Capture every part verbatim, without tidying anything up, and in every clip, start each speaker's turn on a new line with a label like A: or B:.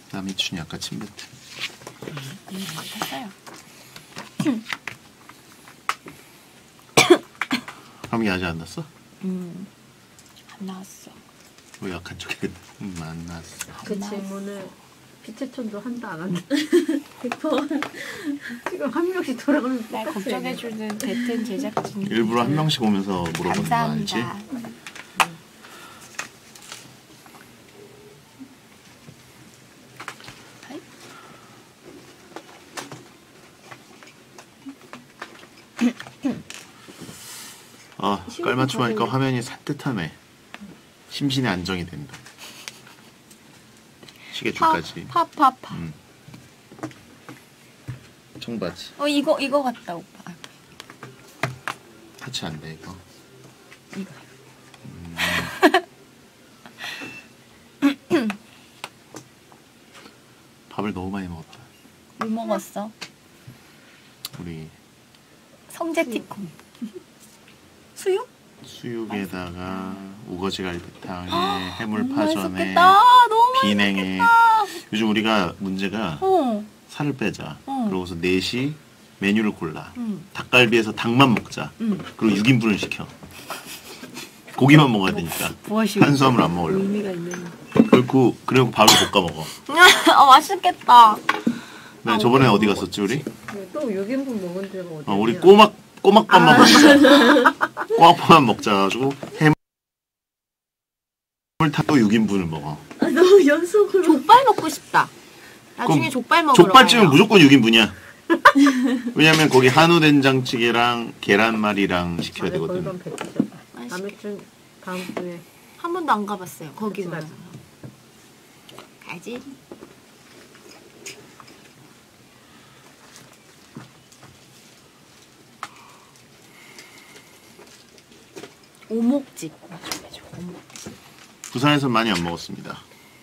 A: 남이춘이 아까 침 뱉은.
B: 음, 맡았어요.
A: 감기 아직 안 났어?
B: 음, 안 나왔어.
A: 왜 약한 척해? 음, 안 났어.
C: 그 질문을 피체천도 한다 안 한다. 백 퍼센트 지금 한 명씩 돌아가면서
B: 날 걱정해주는 배튼 제작진.
A: 일부러 한 명씩 오면서 물어보는 거 알지?
B: 감사합니다.
A: 아, 깔맞춤 하니까 화면이 산뜻하네. 심신의 안정이 된다. 시계줄까지.
B: 파파파.
A: 음. 청바지.
B: 어 이거 이거 같다 오빠.
A: 터치 안 돼 이거.
B: 이거.
A: 음. 밥을 너무 많이 먹었다.
B: 뭐 먹었어?
A: 우리
B: 성제티콘. 수육?
A: 수육에다가 우거지 갈비탕에 해물
B: 너무
A: 파전에
B: 맛있었겠다. 너무
A: 비냉에.
B: 맛있겠다.
A: 요즘 우리가 문제가
B: 어.
A: 살을 빼자.
B: 어.
A: 그러고서 넷이 메뉴를 골라.
B: 응.
A: 닭갈비에서 닭만 먹자.
B: 응.
A: 그리고 육 인분을 시켜. 고기만 먹어야 되니까.
B: 무엇이
A: 탄수화물 안 먹으려고.
C: 의미가 있는.
A: 그리고 그리고 밥을 볶아 먹어.
B: 아 맛있겠다.
A: 네, 저번에 어디 갔었지 우리?
C: 또 육 인분 먹은 데가 어디야?
A: 어, 우리 꼬막 꼬막밥만 먹자. 꼬막밥만 먹자 가지고 해물 타고 육 인분을 먹어.
C: 아, 너무 연속으로.
B: 족발 먹고 싶다. 나중에
A: 그럼
B: 족발 먹으러
A: 족발집은
B: 가요.
A: 무조건 육 인분이야. 왜냐면 거기 한우 된장찌개랑 계란말이랑 시켜야 되거든.
C: 거기만 뱉으셔. 다음에 주 다음 주에
B: 한 번도 안 가봤어요. 거기
C: 같이
B: 가서. 가지. 오목집. 맞아, 맞아. 오목집.
A: 부산에서 많이 안 먹었습니다.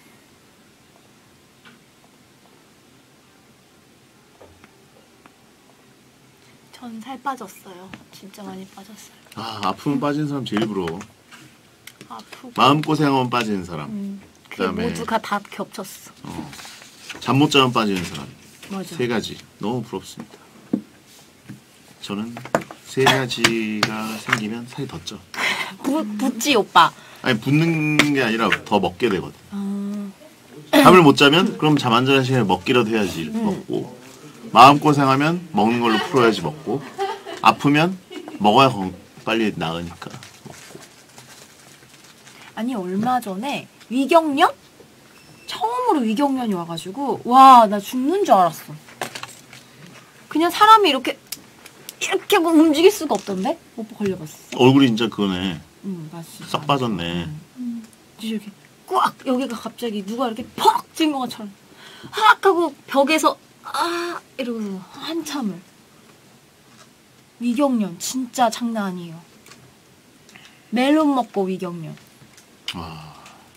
B: 전 살 빠졌어요. 진짜 많이 빠졌어요.
A: 아, 아프면 빠진 사람 제일 부러워.
B: 아프고.
A: 마음고생하면 빠지는 사람.
B: 음, 그게
A: 그다음에
B: 모두가 다 겹쳤어.
A: 어, 잠 못 자면 빠지는 사람.
B: 맞아.
A: 세 가지. 너무 부럽습니다. 저는 세 가지가 생기면 살이 더 쪄.
B: 부, 붙지 오빠.
A: 아니 붙는 게 아니라 더 먹게 되거든.
B: 아,
A: 잠을 못 자면 그럼 잠 안 자는 시간에 먹기라도 해야지
B: 음.
A: 먹고, 마음고생하면 먹는 걸로 풀어야지 먹고, 아프면 먹어야 건- 빨리 나으니까 먹고.
B: 아니 얼마 전에 위경련? 처음으로 위경련이 와가지고 와 나 죽는 줄 알았어. 그냥 사람이 이렇게 이렇게 하고 움직일 수가 없던데? 오빠 걸려봤어?
A: 얼굴이 진짜 그거네.
B: 응 맞지.
A: 싹 빠졌네.
B: 응. 이렇게 꽉 여기가 갑자기 누가 이렇게 퍽 찐 것처럼 확 하고 벽에서 아 이러고 한참을. 위경련 진짜 장난 아니에요. 멜론 먹고 위경련.
A: 와,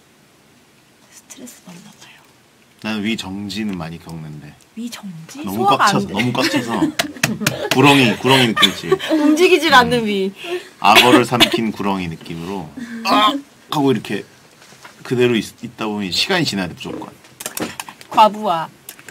B: 스트레스 받나 봐요.
A: 나는 위정지는 많이 겪는데
B: 위정지?
A: 너무
B: 소화가
A: 꽉
B: 안
A: 차서
B: 돼.
A: 너무 꽉 차서 구렁이 구렁이 느낌이지.
B: 움직이질 않는 위.
A: 악어를 삼킨 구렁이 느낌으로 아! 하고 이렇게 그대로 있, 있다 보면 시간이 지나야 돼 무조건.
B: 과부하.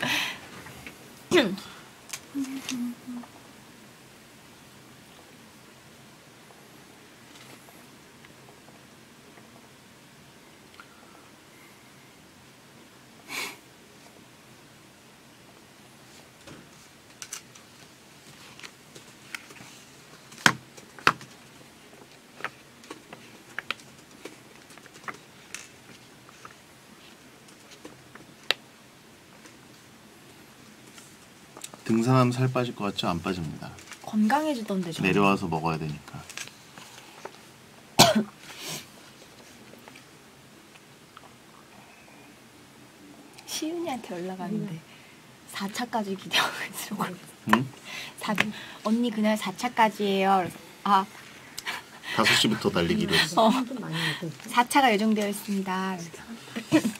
A: 등산하면 살 빠질 것 같죠? 안 빠집니다.
B: 건강해지던데 저.
A: 내려와서 먹어야 되니까.
B: 시윤이한테 연락 왔는데 사 차까지 기대하고 있어.
A: 응?
B: 사 언니 그날 사 차까지예요. 그래서 아
A: 다섯 시부터 달리기로 했어.
B: 어.
C: 좀 많이 먹고.
B: 사 차가 예정되어 있습니다. 그래서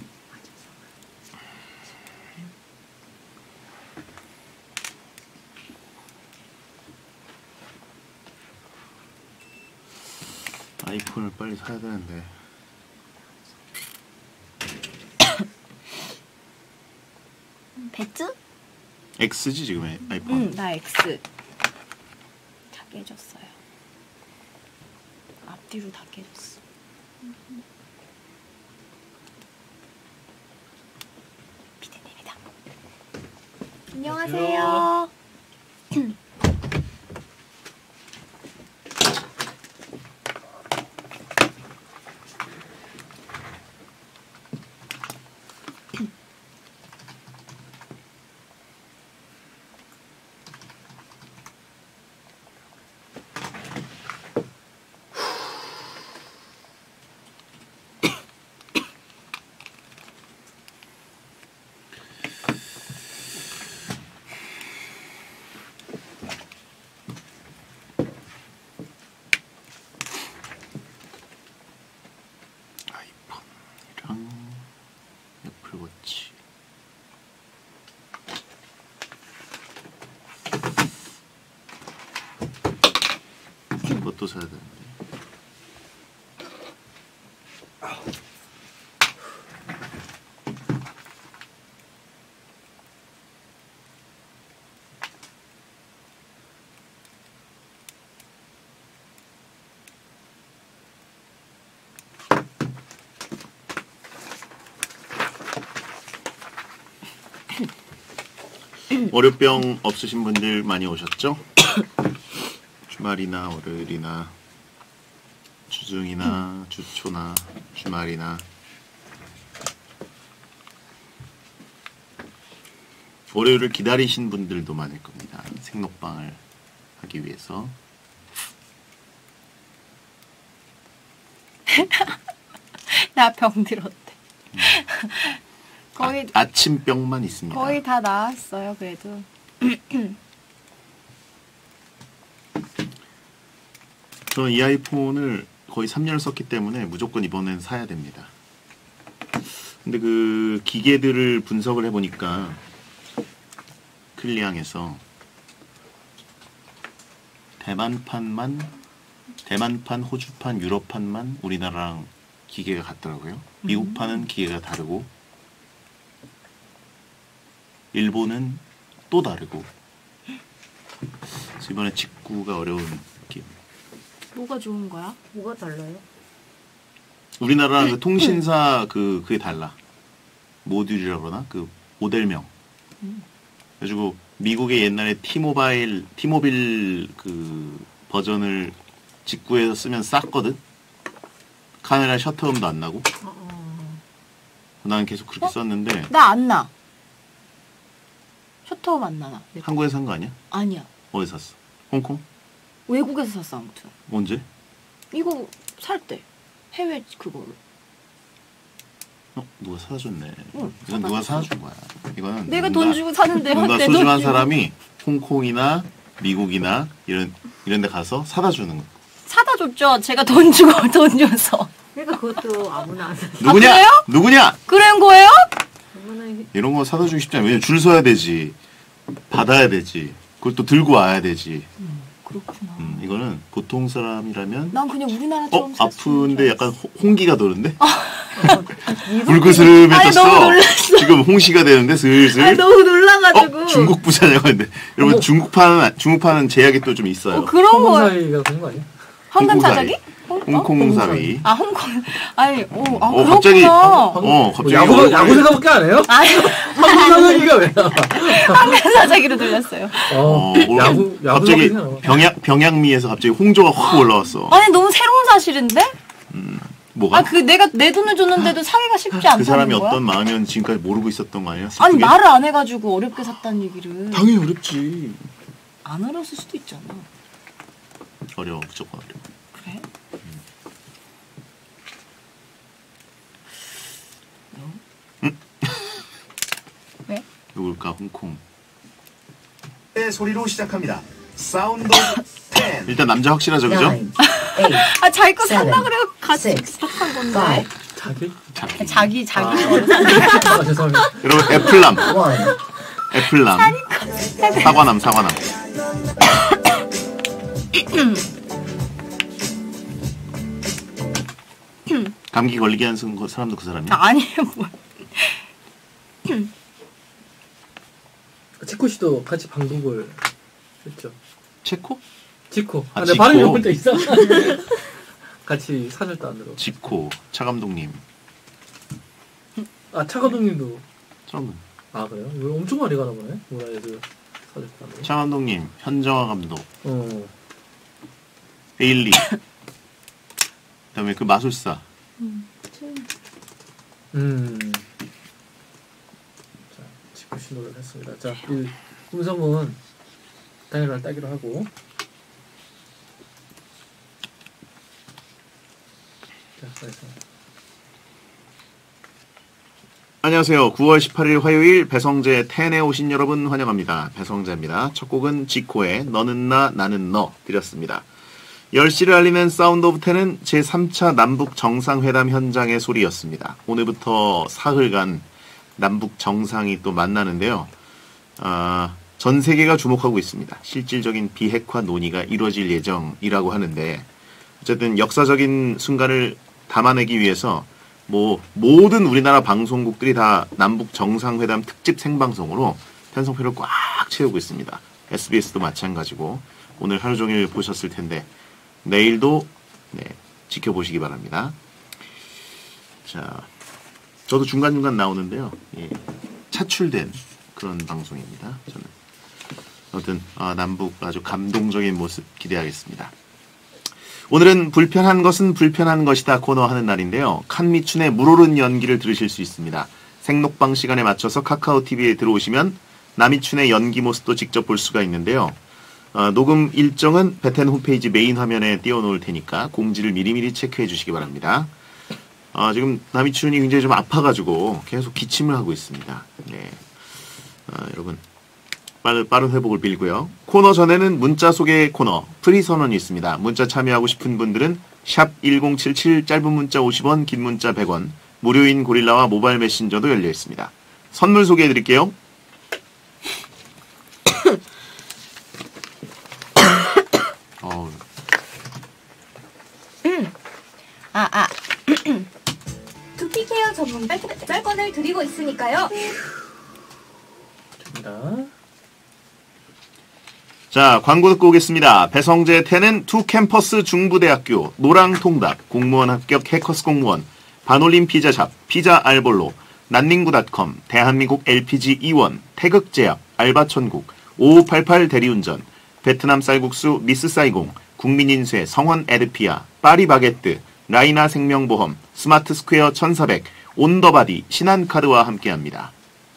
A: 아이폰을 빨리 사야 되는데.
B: 배트?
A: X지 지금 애- 아이폰.
B: 응, 나 X. 다 깨졌어요. 앞뒤로 다 깨졌어. 피디님이다. 안녕하세요.
A: 아이폰이랑 애플워치. 이것도 사야 되는데. 월요병 없으신 분들 많이 오셨죠? 주말이나 월요일이나 주중이나 주초나 주말이나 월요일을 기다리신 분들도 많을 겁니다. 생록방을 하기 위해서.
B: 나 병 들었대. 거의
A: 아, 아침병만 있습니다.
B: 거의 다 나았어요. 그래도.
A: 저는 이 아이폰을 거의 삼 년을 썼기 때문에 무조건 이번엔 사야 됩니다. 근데 그 기계들을 분석을 해보니까 클리앙에서 대만판만 대만판, 호주판, 유럽판만 우리나라랑 기계가 같더라고요. 미국판은 기계가 다르고 일본은 또 다르고. 그래서 이번에 직구가 어려운 느낌.
B: 뭐가 좋은 거야?
C: 뭐가 달라요?
A: 우리나라랑 그 통신사 그 그게 달라. 모듈이라고 그러나? 그 모델명. 그래가지고 미국의 옛날에 티모바일 티모빌 그 버전을 직구해서 쓰면 쌌거든. 카메라 셔터음도 안 나고.
C: 어, 어.
A: 나는 계속 그렇게
B: 어?
A: 썼는데
B: 나 안 나. 셔터음 안 나나? 내 거.
A: 한국에서 산 거 아니야?
B: 아니야.
A: 어디서 샀어? 홍콩?
B: 외국에서 샀어 아무튼.
A: 언제?
B: 이거 살 때 해외 그거로.
A: 어? 누가 사다 줬네.
B: 응,
A: 이건 누가 사다 준 거야. 이거는
B: 내가
A: 누군가-
B: 돈 주고 사는데
A: 뭔가
B: 내 돈
A: 소중한
B: 주고.
A: 사람이 홍콩이나 미국이나 이런 이런 데 가서 사다 주는 거.
B: 사다 줬죠. 제가 돈 주고 돈 줘서.
C: 그러니까 그것도 아무나 안 사.
A: 누구냐?
B: 그래요?
A: 누구냐?
B: 그런 거예요?
C: 아무나
A: 이런 거 사다 주기 쉽지 않아. 왜냐면 줄 서야 되지. 받아야 되지. 그걸 또 들고 와야 되지.
B: 음, 그렇구나.
A: 음, 이거는 보통 사람이라면
B: 난 그냥 우리나라처럼
A: 어?
B: 샀으면
A: 아픈데
B: 줄
A: 약간 호- 홍기가 도는데?
B: 아니, 너무
A: 불그스름해졌어.
B: 놀랐어.
A: 지금 홍시가 되는데 슬슬.
B: 아 너무 놀라가지고.
A: 어? 중국 부자냐고 했는데 여러분
C: 어머.
A: 중국파는 중국파는 제약이 또 좀 있어요.
B: 어, 그런 거.
D: 홍콩사위가 그런 거 아니야?
B: 황금
A: 홍콩
B: 사자기? 홍- 어?
A: 홍콩 사위.
B: 아 홍콩. 아니, 오, 아
A: 어,
B: 그렇구나.
A: 갑자기- 어
D: 뭐
A: 갑자기
D: 야구
A: 얼굴이-
D: 야구 생각밖에 안 해요?
B: 아니
D: 홍콩사위가 왜 나와?
B: 황금 사자기로 들렸어요.
A: 어,
D: 어,
A: 올-
D: 야구 야구
A: 갑자기
D: 생각밖에 안 나와.
A: 병양 병양미에서 갑자기 홍조가 확 올라왔어.
B: 아니 너무 새로운 사실인데?
A: 뭐가?
B: 아 그 내가 내 돈을 줬는데도 사기가 쉽지 않다는
A: 그 사람이
B: 거야?
A: 어떤 마음이었는지 지금까지 모르고 있었던 거 아니야?
B: 아니
A: 슬프게?
B: 말을 안 해가지고 어렵게 샀다는 얘기를.
A: 당연히 어렵지.
B: 안 어려웠을 수도 있잖아.
A: 어려워, 무조건 어려워.
B: 그래?
A: 응?
B: 왜?
A: 누굴까? 홍콩.
E: 의 소리로 시작합니다. 사운드 오브 텐,
A: 일단 남자 확실하죠, 그죠?
E: 나인, 에잇,
B: 아 자기 거
E: Seven,
B: 산다 그래 같이
E: six,
B: 시작한 건데.
E: 파이브,
D: 자기?
A: 자기.
B: 자기 자기
D: 아.
B: 거를 산다.
D: 아, 죄송합니다.
A: 여러분 애플남,
E: 원.
A: 애플남, 사과남, 사과남. 감기 걸리게 하는 사람도 그 사람이야.
B: 아니에요 뭐.
D: 지코 씨도 같이 방송을 했죠.
A: 체코?
D: 지코.
A: 아,
D: 아, 내
A: 지코.
D: 발음이 혼자 있어. 같이 사절단으로.
A: 지코 차 감독님
D: 아, 차 감독님도.
A: 처음.
D: 아, 그래요? 왜 엄청 많이 가나 보네. 문화예술 사절단으로.
A: 차 감독님, 현정화 감독,
D: 어.
A: 베일리. 그다음에 그 마술사.
D: 음. 자, 지코 씨 노래를 했습니다. 자, 이 음성은 당연히 따기로 하고. 자, 그래서.
A: 안녕하세요. 구월 십팔일 화요일 배성재 텐에 오신 여러분 환영합니다. 배성재입니다. 첫 곡은 지코의 너는 나 나는 너 드렸습니다. 열 시를 알리는 사운드 오브 텐은 제삼 차 남북 정상회담 현장의 소리였습니다. 오늘부터 사흘간 남북 정상이 또 만나는데요. 아, 전 세계가 주목하고 있습니다. 실질적인 비핵화 논의가 이루어질 예정이라고 하는데 어쨌든 역사적인 순간을 담아내기 위해서 뭐 모든 우리나라 방송국들이 다 남북 정상회담 특집 생방송으로 편성표를 꽉 채우고 있습니다. 에스비에스도 마찬가지고 오늘 하루 종일 보셨을 텐데 내일도 네, 지켜보시기 바랍니다. 자, 저도 중간중간 나오는데요. 예, 차출된 그런 방송입니다. 저는 아무튼 아, 남북 아주 감동적인 모습 기대하겠습니다. 오늘은 불편한 것은 불편한 것이다 코너 하는 날인데요. 칸미춘의 물오른 연기를 들으실 수 있습니다. 생록방 시간에 맞춰서 카카오티비에 들어오시면 남이춘의 연기 모습도 직접 볼 수가 있는데요. 어, 녹음 일정은 베텐 홈페이지 메인 화면에 띄워놓을 테니까 공지를 미리미리 체크해 주시기 바랍니다. 어, 지금 남이춘이 굉장히 좀 아파가지고 계속 기침을 하고 있습니다. 네. 어, 여러분 빠른, 빠른 회복을 빌고요. 코너 전에는 문자 소개 코너 프리 선언이 있습니다. 문자 참여하고 싶은 분들은 샵 일공칠칠 짧은 문자 오십 원 긴 문자 백 원 무료인 고릴라와 모바일 메신저도 열려 있습니다. 선물 소개해 드릴게요. 어.
B: 아, 아.
F: 두피 케어 전문 짤권을 드리고 있으니까요.
D: 됩니다.
A: 자, 광고 듣고 오겠습니다. 배성재 텐은 투 캠퍼스 중부대학교, 노랑통닭, 공무원 합격 해커스 공무원, 반올림 피자샵, 피자 알볼로, 난닝구닷컴, 대한민국 엘피지 이원, 태극제약, 알바천국, 오오팔팔 대리운전, 베트남 쌀국수 미스 사이공, 국민인쇄 성원 에드피아, 파리바게뜨, 라이나 생명보험, 스마트 스퀘어 천사백, 온더바디, 신한카드와 함께합니다.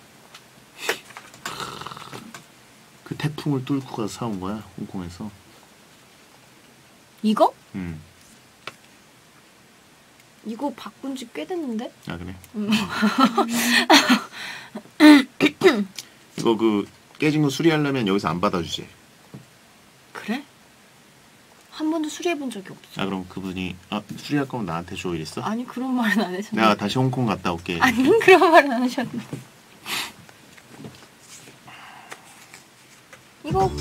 A: 그 태풍을 뚫고 가서 사온 거야, 홍콩에서.
B: 이거?
A: 음.
B: 이거 바꾼 지 꽤 됐는데?
A: 아, 그래?
B: 음.
A: 이거 그 깨진 거 수리하려면 여기서 안 받아주지.
B: 그래? 한 번도 수리해본 적이 없어.
A: 아, 그럼 그분이 아, 수리할 거면 나한테 줘 이랬어?
B: 아니, 그런 말은 안 하셨는데.
A: 내가 다시 홍콩 갔다 올게.
B: 아니, 그런 말은 안 하셨는데. 이거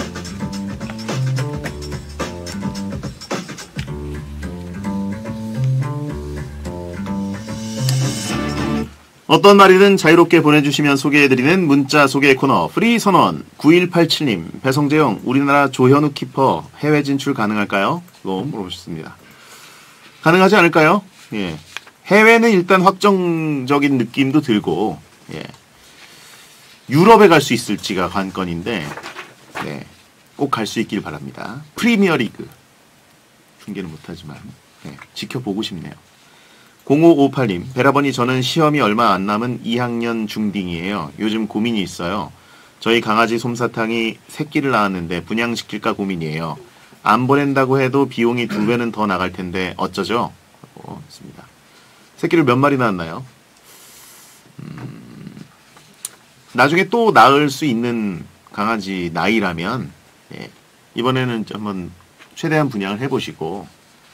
A: 어떤 말이든 자유롭게 보내주시면 소개해드리는 문자 소개 코너 프리 선언. 구일팔칠님 배성재형 우리나라 조현우 키퍼 해외 진출 가능할까요? 이거 물어보셨습니다. 가능하지 않을까요? 예. 해외는 일단 확정적인 느낌도 들고 예. 유럽에 갈 수 있을지가 관건인데 네. 꼭 갈 수 있길 바랍니다. 프리미어리그 중계는 못하지만 네. 지켜보고 싶네요. 공오오팔님 베라버니 저는 시험이 얼마 안 남은 이 학년 중딩이에요. 요즘 고민이 있어요. 저희 강아지 솜사탕이 새끼를 낳았는데 분양시킬까 고민이에요. 안 보낸다고 해도 비용이 두 배는 더 나갈 텐데 어쩌죠? 어, 있습니다. 새끼를 몇 마리 낳았나요? 음, 나중에 또 낳을 수 있는 강아지 나이라면 예, 이번에는 한번 최대한 분양을 해보시고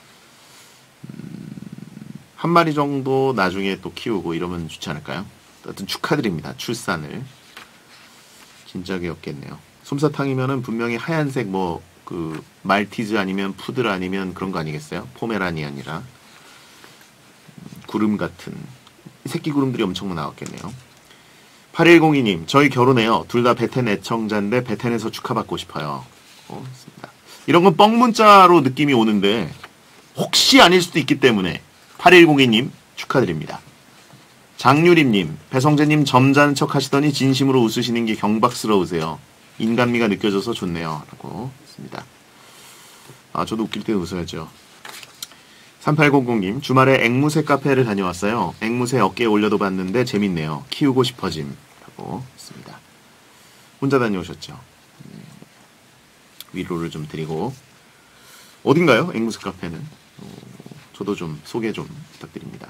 A: 음, 한 마리 정도 나중에 또 키우고 이러면 좋지 않을까요? 하여튼 축하드립니다. 출산을. 진작에 없겠네요. 솜사탕이면은 분명히 하얀색 뭐 그 말티즈 아니면 푸들 아니면 그런 거 아니겠어요? 포메라니안이라 구름 같은 새끼 구름들이 엄청 나왔겠네요. 팔일공이 님, 저희 결혼해요. 둘 다 베텐 애청자인데 베텐에서 축하받고 싶어요. 어, 좋습니다. 이런 건 뻥 문자로 느낌이 오는데 혹시 아닐 수도 있기 때문에 팔일공이 님 축하드립니다. 장유림님, 배성재님 점잖은 척 하시더니 진심으로 웃으시는 게 경박스러우세요. 인간미가 느껴져서 좋네요. 라고 했습니다. 아, 저도 웃길 때 웃어야죠. 삼팔공공 님, 주말에 앵무새 카페를 다녀왔어요. 앵무새 어깨에 올려도 봤는데 재밌네요. 키우고 싶어짐. 라고 했습니다. 혼자 다녀오셨죠? 네. 위로를 좀 드리고. 어딘가요? 앵무새 카페는? 어, 저도 좀 소개 좀 부탁드립니다.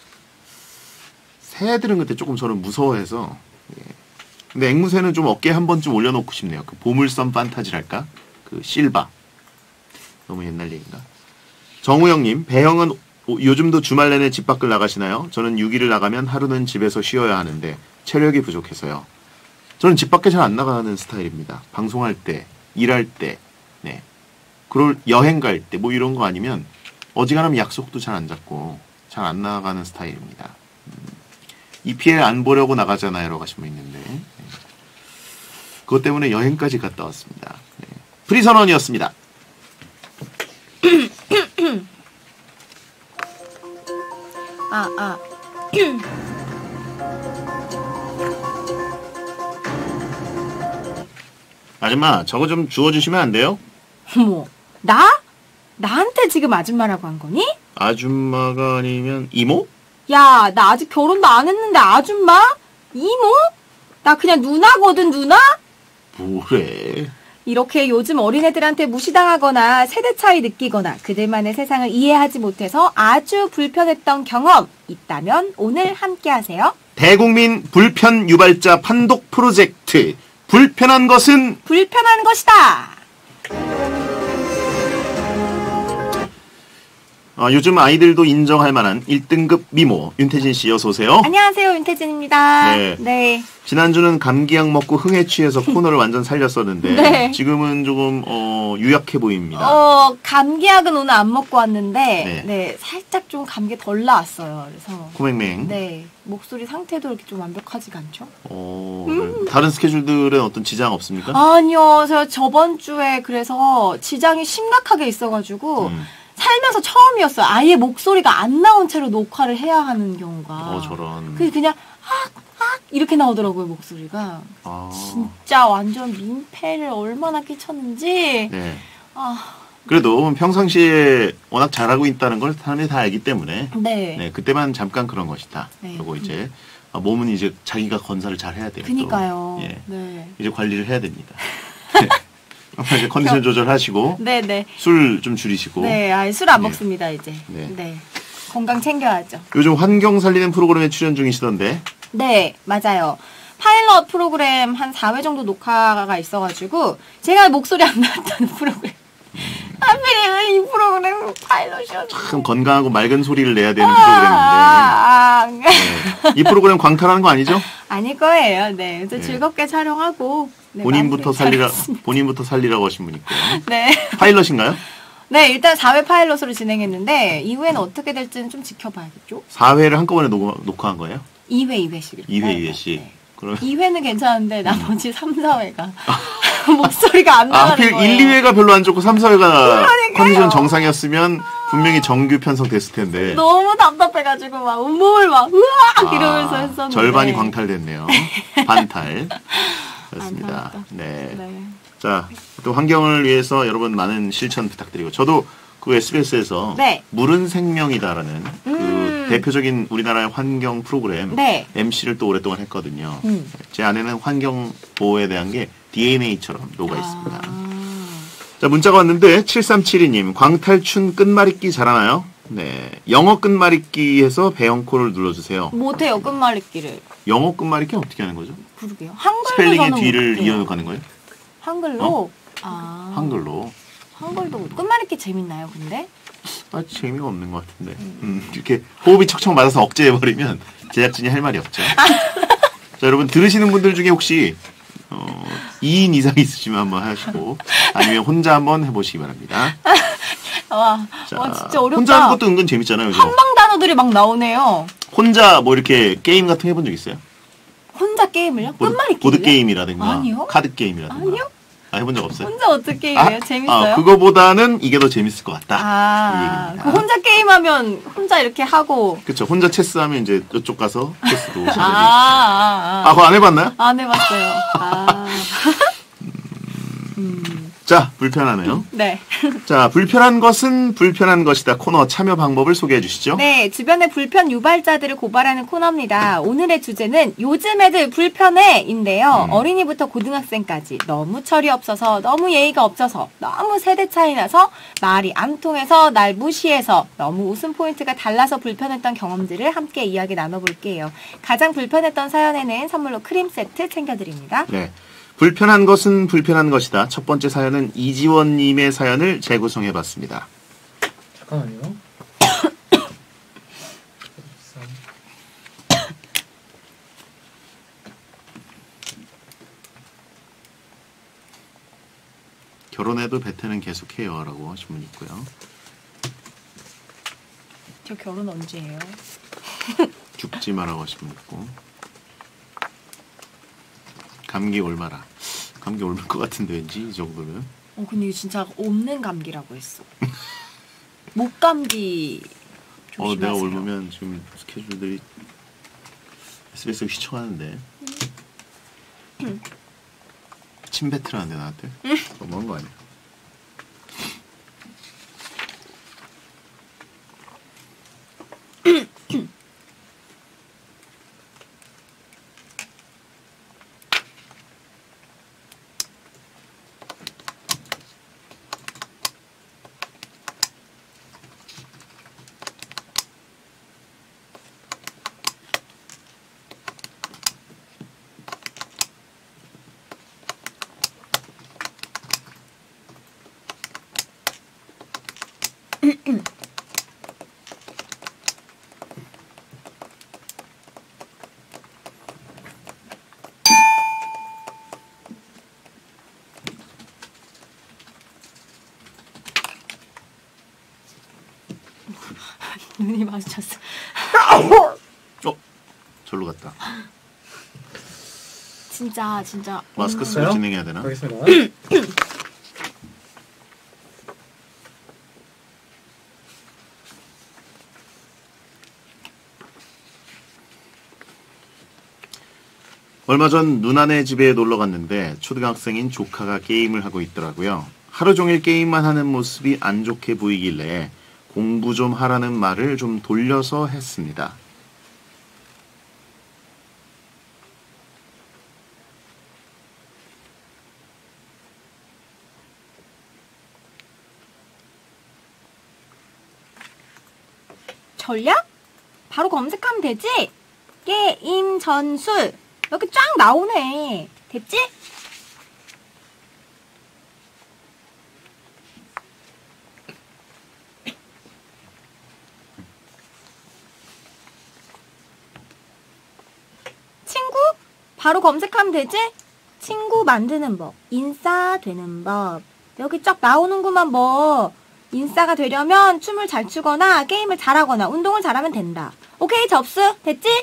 A: 새들은 그때 조금 저는 무서워해서. 예. 근데 앵무새는 좀 어깨에 한 번쯤 올려놓고 싶네요. 그 보물섬 판타지랄까? 그 실바. 너무 옛날 얘기인가? 정우영님, 배영은 요즘도 주말 내내 집 밖을 나가시나요? 저는 육 일을 나가면 하루는 집에서 쉬어야 하는데 체력이 부족해서요. 저는 집 밖에 잘 안 나가는 스타일입니다. 방송할 때, 일할 때, 네. 그럴 여행 갈 때, 뭐 이런 거 아니면 어지간하면 약속도 잘 안 잡고 잘 안 나가는 스타일입니다. 음, 이피엘 안 보려고 나가잖아요. 라고 하신 분 있는데. 네. 그것 때문에 여행까지 갔다 왔습니다. 네. 프리선언이었습니다.
B: 아, 아.
A: 아줌마, 저거 좀 주워주시면 안 돼요?
B: 어머, 나? 나한테 지금 아줌마라고 한 거니?
A: 아줌마가 아니면 이모?
B: 야, 나 아직 결혼도 안 했는데 아줌마? 이모? 나 그냥 누나거든, 누나?
A: 뭐래?
B: 이렇게 요즘 어린애들한테 무시당하거나 세대 차이 느끼거나 그들만의 세상을 이해하지 못해서 아주 불편했던 경험 있다면 오늘 함께 하세요.
A: 대국민 불편 유발자 판독 프로젝트. 불편한 것은
B: 불편한 것이다.
A: 어, 요즘 아이들도 인정할 만한 일 등급 미모 윤태진 씨 어서 오세요.
B: 안녕하세요, 윤태진입니다.
A: 네.
B: 네.
A: 지난주는 감기약 먹고 흥에 취해서 코너를 완전 살렸었는데
B: 네.
A: 지금은 조금 어, 유약해 보입니다.
B: 어, 감기약은 오늘 안 먹고 왔는데,
A: 네.
B: 네, 살짝 좀 감기 덜 나왔어요. 그래서.
A: 코맹맹.
B: 네. 목소리 상태도 이렇게 좀 완벽하지가 않죠?
A: 어, 네. 다른 스케줄들은 어떤 지장 없습니까?
B: 아니요, 제가 저번 주에 그래서 지장이 심각하게 있어가지고,
A: 음.
B: 살면서 처음이었어요. 아예 목소리가 안 나온 채로 녹화를 해야 하는 경우가.
A: 어, 저런.
B: 그래서 그냥, 악, 악, 이렇게 나오더라고요, 목소리가.
A: 아.
B: 진짜 완전 민폐를 얼마나 끼쳤는지.
A: 네.
B: 아,
A: 그래도 평상시에 워낙 잘하고 있다는 걸 사람들이 다 알기 때문에
B: 네.
A: 네, 그때만 잠깐 그런 것이다.
B: 네.
A: 그리고 이제 아, 몸은 이제 자기가 건사를 잘 해야 돼요. 또.
B: 그니까요.
A: 예.
B: 네.
A: 이제 관리를 해야 됩니다. 네. 이제 컨디션 조절하시고
B: 네네.
A: 술 좀 줄이시고.
B: 네, 아, 술 안
A: 네.
B: 먹습니다, 이제.
A: 네.
B: 네. 건강 챙겨야죠.
A: 요즘 환경 살리는 프로그램에 출연 중이시던데.
B: 네, 맞아요. 파일럿 프로그램 한 사 회 정도 녹화가 있어가지고, 제가 목소리 안 나왔다는 프로그램. 하필이면 이 프로그램 파일럿이었는데.
A: 참 건강하고 맑은 소리를 내야 되는
B: 아,
A: 프로그램인데.
B: 아,
A: 네. 이 프로그램 광탈하는 거 아니죠?
B: 아닐 거예요, 네. 그래서
A: 네.
B: 즐겁게 촬영하고. 네,
A: 본인부터
B: 마무리
A: 살리라,
B: 잘했습니다.
A: 본인부터 살리라고 하신 분 있고.
B: 네.
A: 파일럿인가요?
B: 네, 일단 사 회 파일럿으로 진행했는데, 이후에는 어떻게 될지는 좀 지켜봐야겠죠?
A: 사 회를 한꺼번에 녹, 녹화한 거예요?
B: 이 회, 이 회씩.
A: 이 회, 이 회씩.
B: 네.
A: 그럼
B: 이 회는 괜찮은데 나머지 삼, 사 회가 목소리가 안
A: 아,
B: 나가는
A: 하필
B: 거예요.
A: 일, 이 회가 별로 안 좋고 삼, 사 회가
B: 그러니까요.
A: 컨디션 정상이었으면 분명히 정규 편성됐을 텐데.
B: 너무 답답해가지고 막 온몸을 막 으악 이러면서
A: 아,
B: 했었는데
A: 절반이 광탈됐네요. 반탈. 그렇습니다.
B: 안타깝다.
A: 네.
B: 네.
A: 자, 또 환경을 위해서 여러분 많은 실천 부탁드리고 저도 그 에스비에스에서
B: 네.
A: 물은 생명이다라는 그
B: 음.
A: 대표적인 우리나라의 환경 프로그램
B: 네.
A: 엠씨를 또 오랫동안 했거든요.
B: 음.
A: 제 안에는 환경 보호에 대한 게 디엔에이처럼 녹아 있습니다.
B: 아.
A: 자, 문자가 왔는데 칠삼칠이 님 광탈춘 끝말잇기 잘하나요? 네, 영어 끝말잇기에서 배영코를 눌러주세요.
B: 못해요 끝말잇기를.
A: 영어 끝말잇기 어떻게 하는 거죠?
B: 그러게요. 한글로
A: 스펠링의
B: 저는
A: 뒤를
B: 못해요.
A: 이어가는 거예요?
B: 한글로?
A: 어?
B: 아.
A: 한글로.
B: 한글도 못- 끝말잇기 재밌나요 근데?
A: 아, 재미가 없는 것 같은데. 음, 이렇게 호흡이 척척 맞아서 억제해버리면 제작진이 할 말이 없죠. 자, 여러분 들으시는 분들 중에 혹시 어, 이 인 이상 있으시면 한번 하시고 아니면 혼자 한번 해보시기 바랍니다.
B: 와,
A: 자,
B: 와 진짜 어렵다.
A: 혼자 하는 것도 은근 재밌잖아요. 그죠?
B: 한방 단어들이 막 나오네요.
A: 혼자 뭐 이렇게 게임 같은 거 해본 적 있어요?
B: 혼자 게임을요?
A: 보드,
B: 끝말잇기를요?
A: 보드 게임이라든가
B: 아니요.
A: 카드 게임이라든가.
B: 아니요.
A: 아, 해본 적 없어요?
B: 혼자 어떻게 게임해요? 재밌어요?
A: 아, 그거보다는 이게 더 재밌을 것 같다. 이
B: 아,
A: 얘기입니다.
B: 그 혼자 게임하면 혼자 이렇게 하고.
A: 그쵸. 혼자 체스하면 이제 이쪽 가서 체스도
B: 아,
A: 시작이
B: 아,
A: 아, 그거 안 해봤나요?
B: 안 해봤어요. 아. 음,
A: 자, 불편하네요.
B: 네.
A: 자, 불편한 것은 불편한 것이다. 코너 참여 방법을 소개해 주시죠.
B: 네, 주변의 불편 유발자들을 고발하는 코너입니다. 오늘의 주제는 요즘 애들 불편해인데요.
A: 음.
B: 어린이부터 고등학생까지 너무 철이 없어서, 너무 예의가 없어서, 너무 세대 차이 나서, 말이 안 통해서, 날 무시해서, 너무 웃음 포인트가 달라서 불편했던 경험들을 함께 이야기 나눠볼게요. 가장 불편했던 사연에는 선물로 크림 세트 챙겨드립니다.
A: 네. 불편한 것은 불편한 것이다. 첫 번째 사연은 이지원님의 사연을 재구성해 봤습니다.
D: 잠깐만요.
A: 결혼해도 베테는 계속해요. 라고 하신 분 있고요.
B: 저 결혼 언제 해요?
A: 죽지 마라고 하신 분 있고. 감기 옮아라. 감기 옮을 것 같은데 왠지 이 정도면.
B: 어, 근데 이거 진짜 없는 감기라고 했어. 목 감기
A: 어,
B: 조심하세요.
A: 내가 옮으면 지금 스케줄들이 에스비에스 휘청하는데. 침 뱉으라는데 나한테? 너무한 거 아니야?
B: 눈이 마주쳤어.
A: 어? 절로 갔다.
B: 진짜 진짜
A: 마스크
B: 없는-
A: 쓰고 진행해야 되나?
D: 가겠습니다.
A: 얼마 전 누나네 집에 놀러 갔는데 초등학생인 조카가 게임을 하고 있더라고요. 하루 종일 게임만 하는 모습이 안 좋게 보이길래 공부 좀 하라는 말을 좀 돌려서 했습니다.
B: 전략? 바로 검색하면 되지? 게임 전술 이렇게 쫙 나오네. 됐지? 친구? 바로 검색하면 되지? 친구 만드는 법, 인싸 되는 법. 여기 쫙 나오는구만 뭐. 인싸가 되려면 춤을 잘 추거나 게임을 잘하거나 운동을 잘하면 된다. 오케이, 접수. 됐지?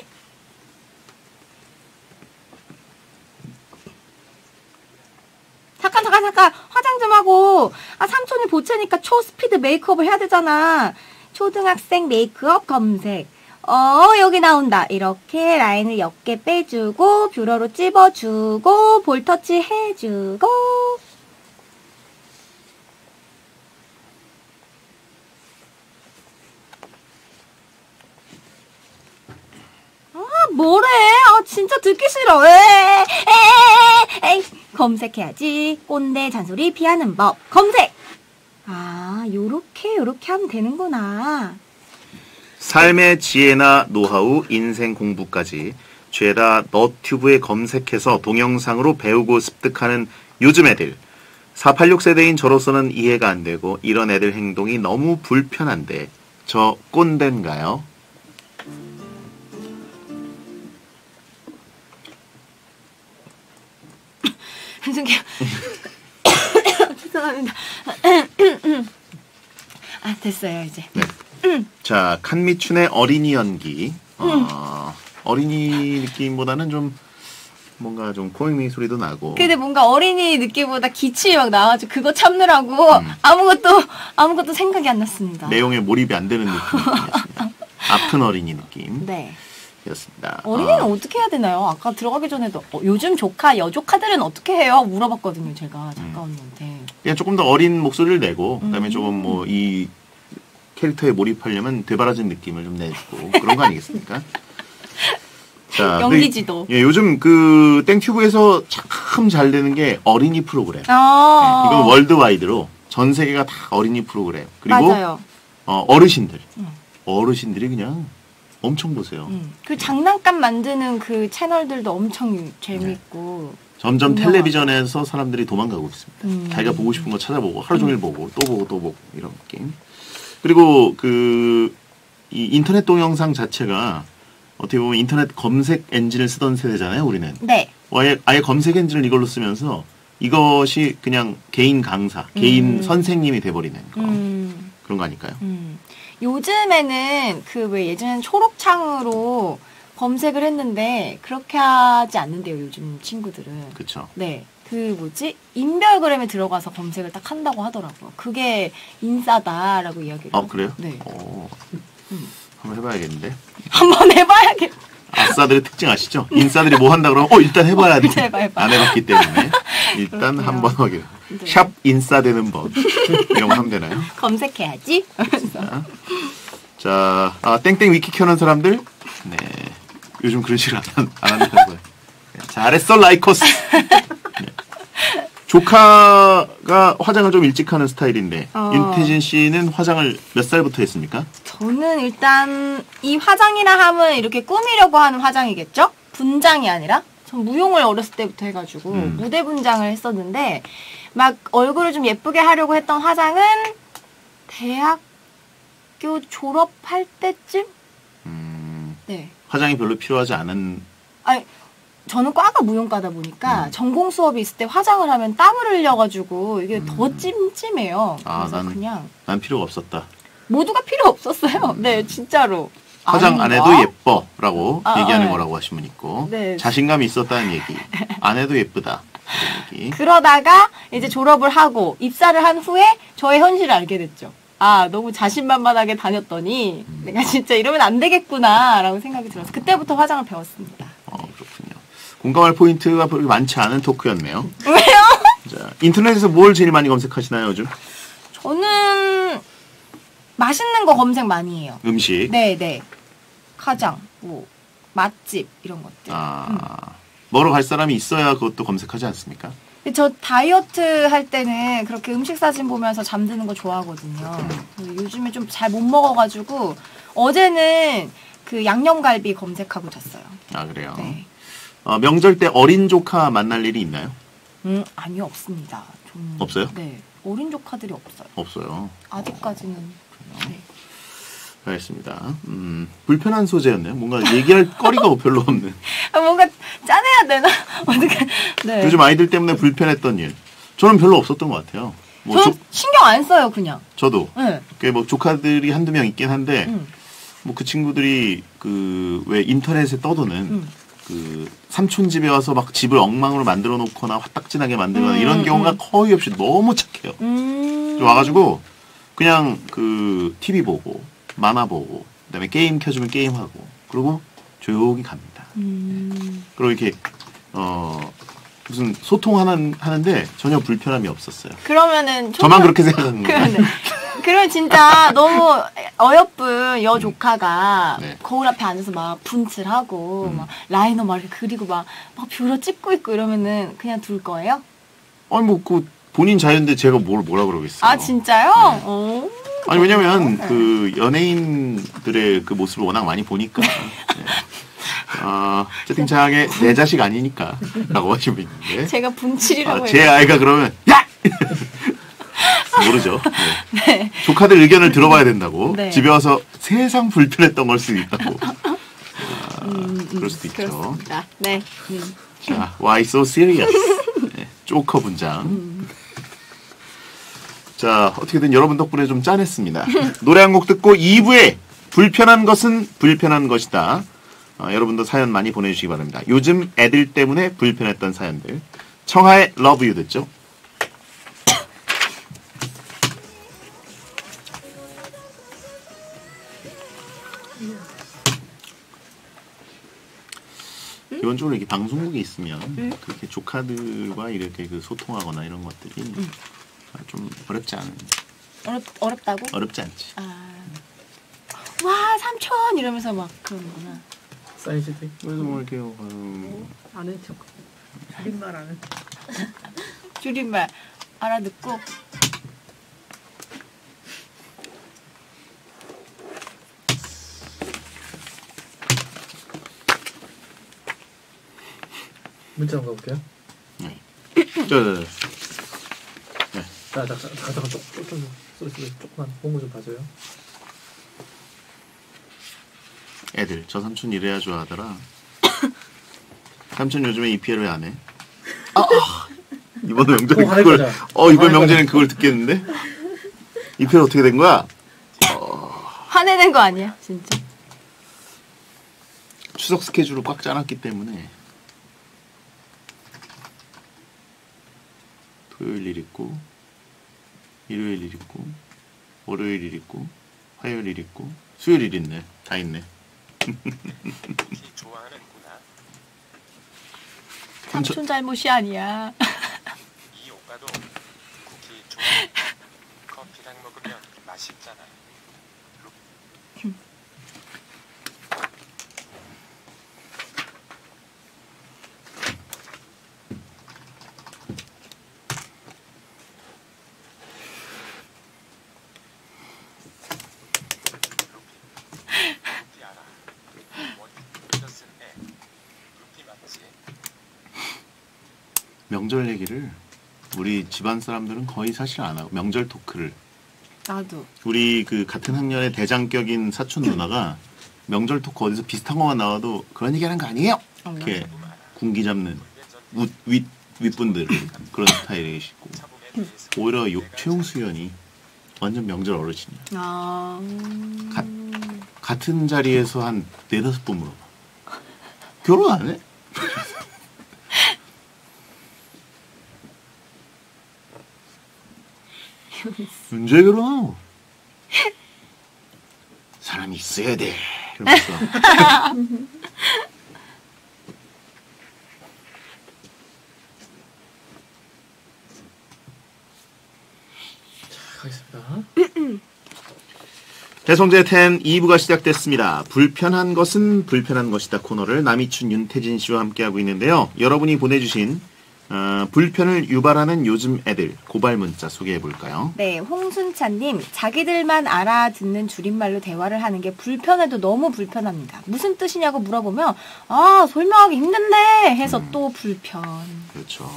B: 잠깐 잠깐 잠깐 화장 좀 하고. 아, 삼촌이 보채니까 초스피드 메이크업을 해야 되잖아. 초등학생 메이크업 검색. 어, 여기 나온다. 이렇게 라인을 옅게 빼주고 뷰러로 찝어주고 볼터치 해주고. 아, 뭐래? 아, 진짜 듣기 싫어. 에, 에, 에이, 검색해야지. 꼰대 잔소리 피하는 법. 검색. 아, 요렇게 요렇게 하면 되는구나.
A: 삶의 지혜나 노하우, 인생 공부까지 죄다 너튜브에 검색해서 동영상으로 배우고 습득하는 요즘 애들. 사팔육 세대인 저로서는 이해가 안 되고 이런 애들 행동이 너무 불편한데 저 꼰대인가요?
B: 죄송해요. 죄송합니다. 아, 됐어요, 이제.
A: 자, 칸미춘의 어린이 연기. 어, 어린이 느낌보다는 좀 뭔가 좀 코맹맹이 소리도 나고.
B: 근데 뭔가 어린이 느낌보다 기침이 막 나와가지고 그거 참느라고
A: 음.
B: 아무것도 아무것도 생각이 안 났습니다.
A: 내용에 몰입이 안 되는 느낌이었습니다. 아픈 어린이 느낌.
B: 네.
A: 였습니다.
B: 어린이는
A: 아,
B: 어떻게 해야 되나요? 아까 들어가기 전에도 어, 요즘 조카, 여조카들은 어떻게 해요? 물어봤거든요, 제가 작가 언니한테.
A: 그냥 조금 더 어린 목소리를 내고, 그다음에
B: 음.
A: 조금 뭐 이 캐릭터에 몰입하려면 되바라진 느낌을 좀 내주고 그런 거 아니겠습니까? 자, 근데
B: 연기지도.
A: 예, 요즘 그 땡튜브에서 참 잘 되는 게 어린이 프로그램.
B: 아.
A: 네, 이건 월드와이드로 전 세계가 다 어린이 프로그램. 그리고
B: 맞아요.
A: 어, 어르신들.
B: 음.
A: 어르신들이 그냥 엄청 보세요.
B: 음. 그 장난감 만드는 그 채널들도 엄청 재밌고.
A: 점점
B: 유명하죠.
A: 텔레비전에서 사람들이 도망가고 있습니다.
B: 음.
A: 자기가 보고 싶은 거 찾아보고 하루 종일 보고 또 보고 또 보고 이런 게임. 그리고 그 이 인터넷 동영상 자체가 어떻게 보면 인터넷 검색 엔진을 쓰던 세대잖아요, 우리는.
B: 네.
A: 아예, 아예 검색 엔진을 이걸로 쓰면서 이것이 그냥 개인 강사, 개인
B: 음.
A: 선생님이 돼버리는 거.
B: 음.
A: 그런 거 아닐까요?
B: 음. 요즘에는 그 왜 예전엔 초록창으로 검색을 했는데 그렇게 하지 않는데요, 요즘 친구들은.
A: 그쵸.
B: 네. 그 뭐지? 인별그램에 들어가서 검색을 딱 한다고 하더라고요. 그게 인싸다라고 이야기를.
A: 아, 그래요?
B: 네.
A: 어, 한번 해봐야겠는데.
B: 한번 해봐야겠.
A: 아싸들의 특징 아시죠? 인싸들이 뭐 한다 그러면 어 일단 해봐야 돼.
B: 해봐, 해봐.
A: 안 해봤기 때문에 일단
B: 그렇군요.
A: 한번 확인.
B: 네.
A: 샵 인싸 되는 법 이런 거 하면 되나요?
B: 검색해야지.
A: 자, 자 아, 땡땡 위키 켜는 사람들, 네 요즘 그런 식으로 안, 안 한다고요. 네, 잘했어 라이코스. 네. 조카가 화장을 좀 일찍 하는 스타일인데
B: 어.
A: 윤태진 씨는 화장을 몇 살부터 했습니까?
B: 저는 일단 이 화장이라 하면 이렇게 꾸미려고 하는 화장이겠죠? 분장이 아니라? 전 무용을 어렸을 때부터 해가지고
A: 음.
B: 무대 분장을 했었는데 막 얼굴을 좀 예쁘게 하려고 했던 화장은 대학교 졸업할 때쯤?
A: 음,
B: 네.
A: 화장이 별로 필요하지 않은.
B: 아니, 저는 과가 무용과다 보니까
A: 음.
B: 전공 수업이 있을 때 화장을 하면 땀을 흘려가지고 이게
A: 음.
B: 더 찜찜해요.
A: 아,
B: 그래서
A: 나는-
B: 그냥
A: 난 필요가 없었다.
B: 모두가 필요 없었어요. 네, 진짜로.
A: 화장 안
B: 아닌가?
A: 해도 예뻐라고
B: 아,
A: 얘기하는
B: 네.
A: 거라고 하신 분 있고,
B: 네.
A: 자신감이 있었다는 얘기, 안 해도 예쁘다 이런 얘기.
B: 그러다가 이제 졸업을 하고 입사를 한 후에 저의 현실을 알게 됐죠. 아, 너무 자신만만하게 다녔더니
A: 음.
B: 내가 진짜 이러면 안 되겠구나라고 생각이 들어서 그때부터 화장을 배웠습니다.
A: 어, 그렇군요. 공감할 포인트가 그렇게 많지 않은 토크였네요.
B: 왜요?
A: 자, 인터넷에서 뭘 제일 많이 검색하시나요, 요즘?
B: 저는 맛있는 거 검색 많이 해요.
A: 음식.
B: 네, 네. 가장 뭐 맛집 이런 것들.
A: 아, 먹으러 갈 사람이 있어야 그것도 검색하지 않습니까?
B: 근데 저 다이어트 할 때는 그렇게 음식 사진 보면서 잠드는 거 좋아하거든요. 근데 요즘에 좀 잘 못 먹어가지고 어제는 그 양념갈비 검색하고 잤어요.
A: 아, 그래요.
B: 네.
A: 어, 명절 때 어린 조카 만날 일이 있나요?
B: 음, 아니요, 없습니다. 좀,
A: 없어요?
B: 네. 어린 조카들이 없어요.
A: 없어요.
B: 아직까지는. 네.
A: 알겠습니다. 음, 불편한 소재였네요. 뭔가 얘기할 거리가 별로 없는.
B: 아, 뭔가 짜내야 되나? 어떻게. 네.
A: 요즘 아이들 때문에 불편했던 일. 저는 별로 없었던 것 같아요. 뭐
B: 저
A: 조-
B: 신경 안 써요, 그냥.
A: 저도.
B: 네.
A: 그 뭐 조카들이 한두 명 있긴 한데,
B: 음.
A: 뭐 그 친구들이 그 왜 인터넷에 떠도는
B: 음.
A: 그 삼촌 집에 와서 막 집을 엉망으로 만들어 놓거나 화딱지나게 만들거나
B: 음,
A: 이런 경우가
B: 음.
A: 거의 없이 너무 착해요.
B: 음.
A: 와가지고 그냥 그 티비 보고 만화 보고 그다음에 게임 켜주면 게임하고 그리고 조용히 갑니다.
B: 음.
A: 그리고 이렇게 어 무슨 소통하는 하는데 전혀 불편함이 없었어요.
B: 그러면은.
A: 저만
B: 초등-
A: 그렇게 생각한 건가요?
B: 그러네. 그러면 진짜 너무 어여쁜 여 조카가
A: 네.
B: 거울 앞에 앉아서 막 분칠하고
A: 음.
B: 막 라이너 막 이렇게 그리고 막, 막 뷰러 찍고 있고 이러면은 그냥 둘 거예요?
A: 아니 뭐 그 본인 자유인데 제가 뭘 뭐라 그러겠어요.
B: 아 진짜요?
A: 네.
B: 오.
A: 아니 왜냐면
B: 네.
A: 그 연예인들의 그 모습을 워낙 많이 보니까 네. 어, 채팅창에 내 자식 아니니까 라고 하시면 있는데
B: 제가 분칠이라고
A: 아,
B: 해요.
A: 제 아이가 그러면 야! 모르죠. 네. 조카들 의견을 들어봐야 된다고.
B: 네.
A: 집에 와서 세상 불편했던 걸 수도 있다고. 아,
B: 음,
A: 그럴 수도 있죠.
B: 그렇습니다. 네. 음.
A: 자, why so serious? 네, 조커 분장. 자, 어떻게든 여러분 덕분에 좀 짠했습니다. 노래 한 곡 듣고 이 부에 불편한 것은 불편한 것이다. 어, 여러분도 사연 많이 보내주시기 바랍니다. 요즘 애들 때문에 불편했던 사연들. 청하의 러브 유 듣죠? 기본적으로 이렇게 방송국에 있으면
B: 응?
A: 그렇게 조카들과 이렇게 그 소통하거나 이런 것들이
B: 응.
A: 좀 어렵지 않은.
B: 어렵, 어렵다고?
A: 어렵지 않지.
B: 아. 와, 삼촌! 이러면서 막 그러는구나.
D: 사이즈도
A: 그래서 뭐 이렇게 음,
C: 아는 척. 줄임말 아는 척.
B: 줄임말 알아듣고.
D: 문자 한번 가볼게요.
A: 네. 저, 저, 저. 네.
D: 자, 자, 자, 잠깐, 잠깐, 조금, 좀, 소리, 소리, 조금만 홍보 좀 봐줘요.
A: 애들 저 삼촌 이래야 좋아하더라. 삼촌 요즘에 이피엘 왜 안 해? 아, 아. 이번 명절에
D: 또 화낼
A: 그걸
D: 거잖아.
A: 어 이번
D: 화낼
A: 명절엔
D: 거잖아.
A: 그걸 듣겠는데? 이피엘 어떻게 된 거야?
B: 화내는 거 아니야, 진짜.
A: 추석 스케줄을 꽉 짜놨기 때문에 토요일 일 있고 일요일 일 있고 월요일 일 있고 화요일 일 있고 수요일 일 있네. 다 있네.
G: 좋아하는구나.
B: 삼촌 잘못이 아니야.
G: 이 오빠도 쿠키 좋아해. 커피랑 먹으면 맛있잖아. 루피 알아. 원저쓴 애. 루피 맞지?
A: 명절 얘기를 우리 집안 사람들은 거의 사실 안 하고 명절 토크를
B: 나도.
A: 우리 그 같은 학년의 대장격인 사촌 누나가 명절 토크 어디서 비슷한 것만 나와도 그런 얘기하는 거 아니에요? 이렇게 군기 잡는 윗, 윗, 윗분들 그런 스타일이시고 오히려 요, 최용수 의원이 완전 명절 어르신이야.
B: 아.
A: 가, 같은 자리에서 한 네다섯 번 물어봐. 결혼 안 해? 언제 결혼하고? 사람이 있어야 돼. 이러면서.
D: 가겠습니다.
A: 배성재 텐 이 부가 시작됐습니다. 불편한 것은 불편한 것이다 코너를 남이춘 윤태진 씨와 함께하고 있는데요. 여러분이 보내주신 어, 불편을 유발하는 요즘 애들 고발 문자 소개해 볼까요?
B: 네, 홍순찬님, 자기들만 알아듣는 줄임말로 대화를 하는 게 불편해도 너무 불편합니다. 무슨 뜻이냐고 물어보면, 아, 설명하기 힘든데! 해서
A: 음.
B: 또 불편.
A: 그렇죠.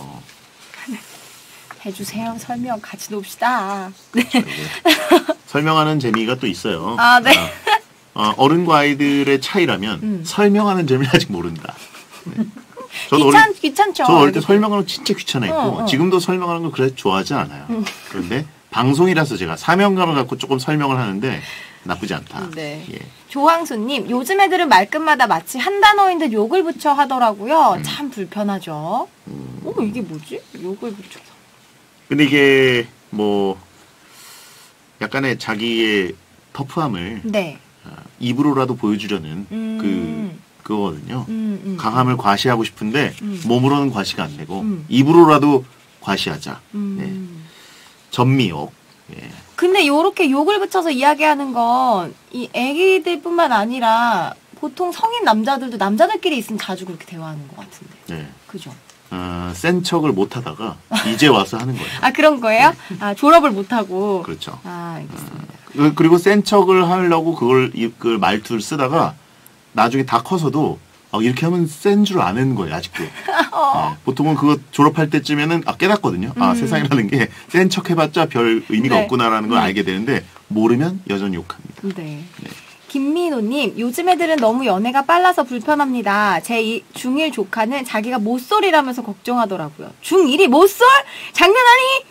B: 해주세요, 설명. 같이 놉시다. 네.
A: 설명하는 재미가 또 있어요.
B: 아, 네.
A: 어, 어른과 아이들의 차이라면
B: 음.
A: 설명하는 재미를 아직 모른다. 네. 저도
B: 귀찮,
A: 어릴,
B: 귀찮죠.
A: 저도 어릴 때
B: 아이들.
A: 설명하는 거 진짜 귀찮아했고
B: 어, 어.
A: 지금도 설명하는 거 그래 좋아하지 않아요. 그런데 방송이라서 제가 사명감을 갖고 조금 설명을 하는데 나쁘지 않다.
B: 네.
A: 예.
B: 조항수님, 요즘 애들은 말끝마다 마치 한 단어인 듯 욕을 붙여 하더라고요.
A: 음.
B: 참 불편하죠. 어, 이게 뭐지? 욕을 붙여서.
A: 근데 이게 뭐 약간의 자기의 터프함을
B: 네.
A: 아, 입으로라도 보여주려는
B: 음.
A: 그 그거거든요.
B: 음, 음.
A: 강함을 과시하고 싶은데
B: 음.
A: 몸으로는 과시가 안 되고
B: 음.
A: 입으로라도 과시하자.
B: 음.
A: 네. 전미욕. 예.
B: 근데 요렇게 욕을 붙여서 이야기하는 건 이 애기들뿐만 아니라 보통 성인 남자들도 남자들끼리 있으면 자주 그렇게 대화하는 것 같은데.
A: 네.
B: 그죠?
A: 어, 센 척을 못 하다가 이제 와서 하는 거예요.
B: 아, 그런 거예요? 아, 졸업을 못하고.
A: 그렇죠.
B: 아, 알겠습니다.
A: 그- 그리고 센 척을 하려고 그걸 이- 그 말투를 쓰다가 나중에 다 커서도 아, 이렇게 하면 센 줄 아는 거예요, 아직도. 네, 보통은 그거 졸업할 때쯤에는 아, 깨닫거든요. 아,
B: 음.
A: 세상이라는 게 센 척 해봤자 별 의미가
B: 네.
A: 없구나라는 걸
B: 음.
A: 알게 되는데 모르면 여전히 욕합니다.
B: 네.
A: 네.
B: 김민호님, 요즘 애들은 너무 연애가 빨라서 불편합니다. 제 이, 중일 조카는 자기가 모쏠이라면서 걱정하더라고요. 중일이 모쏠? 장난하니?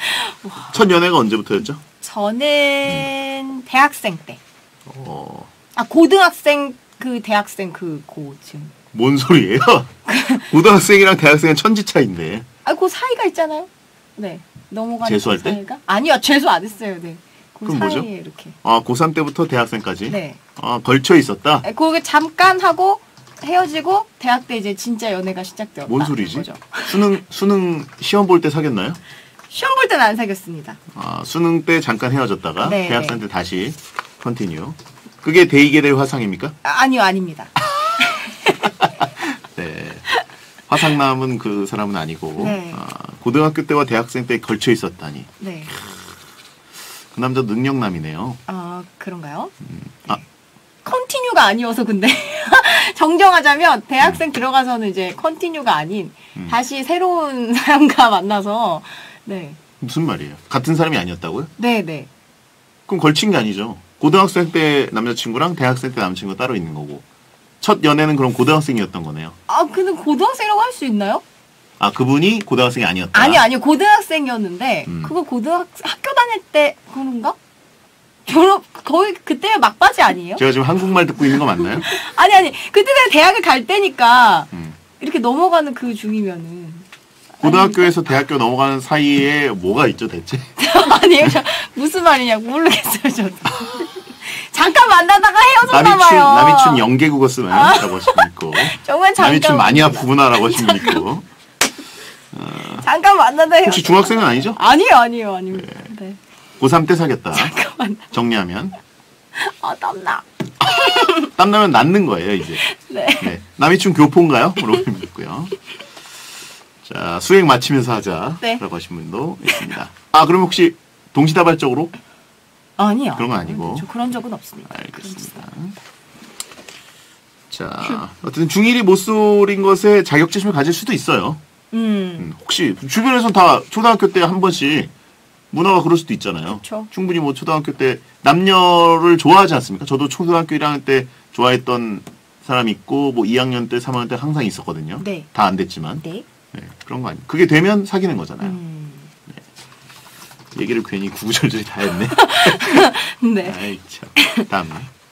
A: 첫 연애가 언제부터였죠?
B: 저는 대학생 때.
A: 어,
B: 아 고등학생 그 대학생 그 고층.
A: 뭔 소리예요? 고등학생이랑 대학생은 천지 차이인데.
B: 아그 사이가 있잖아요. 네 넘어가는
A: 재수할
B: 그
A: 때?
B: 사이가? 아니요 재수 안 했어요. 네. 그
A: 그럼
B: 사이에
A: 뭐죠?
B: 이렇게.
A: 아 고삼 때부터 대학생까지?
B: 네.
A: 아 걸쳐 있었다?
B: 네, 그게 잠깐 하고 헤어지고 대학 때 이제 진짜 연애가 시작되었다.
A: 뭔 소리지?
B: 거죠.
A: 수능 수능 시험 볼 때 사귀었나요?
B: 시험 볼 때는 안 사귀었습니다.
A: 아 수능 때 잠깐 헤어졌다가
B: 네,
A: 대학생 때 다시 컨티뉴. 그게 데이게델 화상입니까?
B: 아, 아니요 아닙니다.
A: 네. 화상남은 그 사람은 아니고
B: 네.
A: 아, 고등학교 때와 대학생 때 걸쳐 있었다니.
B: 네.
A: 그 남자 능력남이네요.
B: 아 그런가요?
A: 아
B: 컨티뉴가 아니어서 근데 정정하자면 대학생 들어가서는 이제 컨티뉴가 아닌
A: 음.
B: 다시 새로운 사람과 만나서 네.
A: 무슨 말이에요? 같은 사람이 아니었다고요?
B: 네, 네.
A: 그럼 걸친 게 아니죠. 고등학생 때 남자친구랑 대학생 때 남자친구가 따로 있는 거고 첫 연애는 그럼 고등학생이었던 거네요.
B: 아, 근데 고등학생이라고 할 수 있나요?
A: 아 그분이 고등학생이 아니었다.
B: 아니, 아니요. 고등학생이었는데
A: 음.
B: 그거 고등학 학교 다닐 때 그런가? 졸업 거의 그때 막바지 아니에요?
A: 제가 지금 한국말 듣고 있는 거 맞나요?
B: 아니, 아니. 그때는 대학을 갈 때니까
A: 음.
B: 이렇게 넘어가는 그 중이면은
A: 고등학교에서 대학교 넘어가는 사이에 뭐가 있죠 대체?
B: 아니에요. 저 무슨 말이냐고 모르겠어요, 저도. 잠깐 만나다가 헤어졌나
A: 남이춘
B: 봐요.
A: 남이춘 연계국어 쓰나요?
B: 아.
A: 라고 하시면 있고
B: 정말 잠깐
A: 남이춘 많이 아프구나라고 하시면 있고
B: 잠깐 만나다 헤어.
A: 혹시 중학생은 아니죠?
B: 아니에요, 아니에요, 아니에요. 네.
A: 고삼 때 사귀었다.
B: 잠깐만.
A: 정리하면
B: 아, 땀나.
A: 땀나면 낫는 거예요 이제.
B: 네.
A: 네. 남이춘 교포인가요? 물어보면 있고요. 자 수행 마치면서 하자.
B: 네.
A: 라고 하신 분도 있습니다. 아 그럼 혹시 동시다발적으로?
B: 아니요.
A: 그런 건 아니고.
B: 저 그런 적은 없습니다.
A: 알겠습니다. 자 어쨌든 중일이 못 소린 것에 자격지심을 가질 수도 있어요.
B: 음.
A: 음, 혹시 주변에서 다 초등학교 때 한 번씩 문화가 그럴 수도 있잖아요.
B: 그쵸.
A: 충분히 뭐 초등학교 때 남녀를 좋아하지 않습니까? 저도 초등학교 일 학년 때 좋아했던 사람 있고 뭐 이 학년 때 삼 학년 때 항상 있었거든요.
B: 네.
A: 다 안 됐지만
B: 네.
A: 네, 그런 거 아니에요. 그게 되면 사귀는 거잖아요.
B: 음.
A: 얘기를 괜히 구구절절히 다 했네.
B: 네.
A: 아이 참. 다음.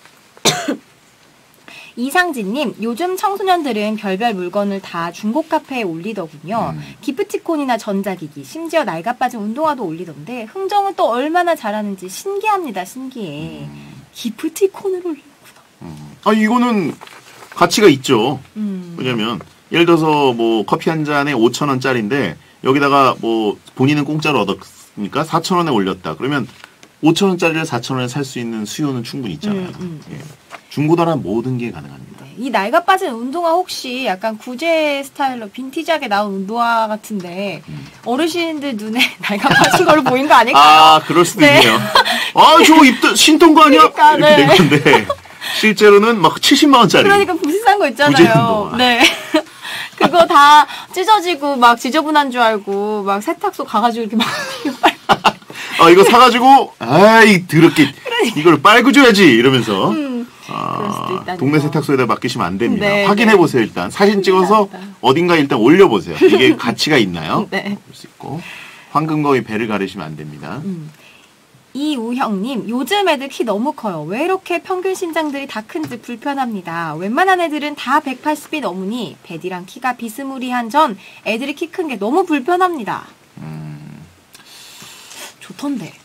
B: 이상진님, 요즘 청소년들은 별별 물건을 다 중고 카페에 올리더군요.
A: 음.
B: 기프티콘이나 전자기기, 심지어 낡아 빠진 운동화도 올리던데 흥정은 또 얼마나 잘하는지 신기합니다. 신기해. 기프티콘을 올리는구나.
A: 음. 아 이거는 가치가 있죠.
B: 음.
A: 왜냐면 예를 들어서 뭐 커피 한 잔에 오천 원짜리인데 여기다가 뭐 본인은 공짜로 얻었으니까 사천 원에 올렸다. 그러면 오천 원짜리를 사천 원에 살 수 있는 수요는 충분히 있잖아요.
B: 음, 음.
A: 예. 중고나라 모든 게 가능합니다.
B: 네, 이 낡아 빠진 운동화 혹시 약간 구제 스타일로 빈티지하게 나온 운동화 같은데
A: 음.
B: 어르신들 눈에 낡아 빠진 걸로 보인 거 아닐까요?
A: 아, 그럴 수도
B: 네.
A: 있네요. 아, 저거 입던 신던 거 아니야?
B: 그러니까,
A: 이렇게
B: 네.
A: 된 건데 실제로는 막 칠십만 원짜리.
B: 그러니까 비싼 거
A: 구제
B: 있잖아요.
A: 운동화.
B: 네. 그거 다 찢어지고 막 지저분한 줄 알고 막 세탁소 가가지고 이렇게 막 빨-
A: 아, 이거 사가지고 아이 더럽게 이걸 빨고 줘야지 이러면서.
B: 음,
A: 아,
B: 그럴 수도 있다는
A: 동네
B: 거.
A: 세탁소에다 맡기시면 안 됩니다.
B: 네,
A: 확인해
B: 네.
A: 보세요 일단. 사진 찍어서
B: 큰일 났다.
A: 어딘가 일단 올려보세요. 이게 가치가 있나요?
B: 네.
A: 볼 수 있고 황금거위 배를 가르시면 안 됩니다.
B: 음. 이우형님, 요즘 애들 키 너무 커요. 왜 이렇게 평균 신장들이 다 큰지 불편합니다. 웬만한 애들은 다 백팔십이 넘으니 배디랑 키가 비스무리한 전 애들이 키 큰 게 너무 불편합니다.
A: 음,
B: 좋던데.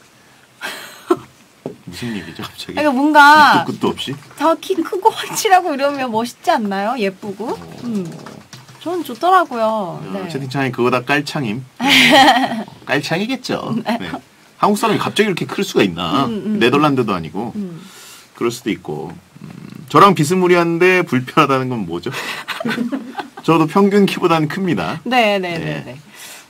A: 무슨 얘기죠 갑자기?
B: 그러니까 뭔가
A: 밑도 끝도 없이.
B: 더 키 크고 확실하고 이러면 멋있지 않나요? 예쁘고. 음. 저는 좋더라고요.
A: 어,
B: 네.
A: 채팅창에 그거다 깔창임. 네. 어, 깔창이겠죠. 네. 한국 사람이 갑자기 이렇게 클 수가 있나?
B: 음, 음,
A: 네덜란드도 아니고
B: 음.
A: 그럴 수도 있고. 음, 저랑 비스무리한데 불편하다는 건 뭐죠? 저도 평균 키보다는 큽니다.
B: 네, 네,
A: 네.
B: 네, 네.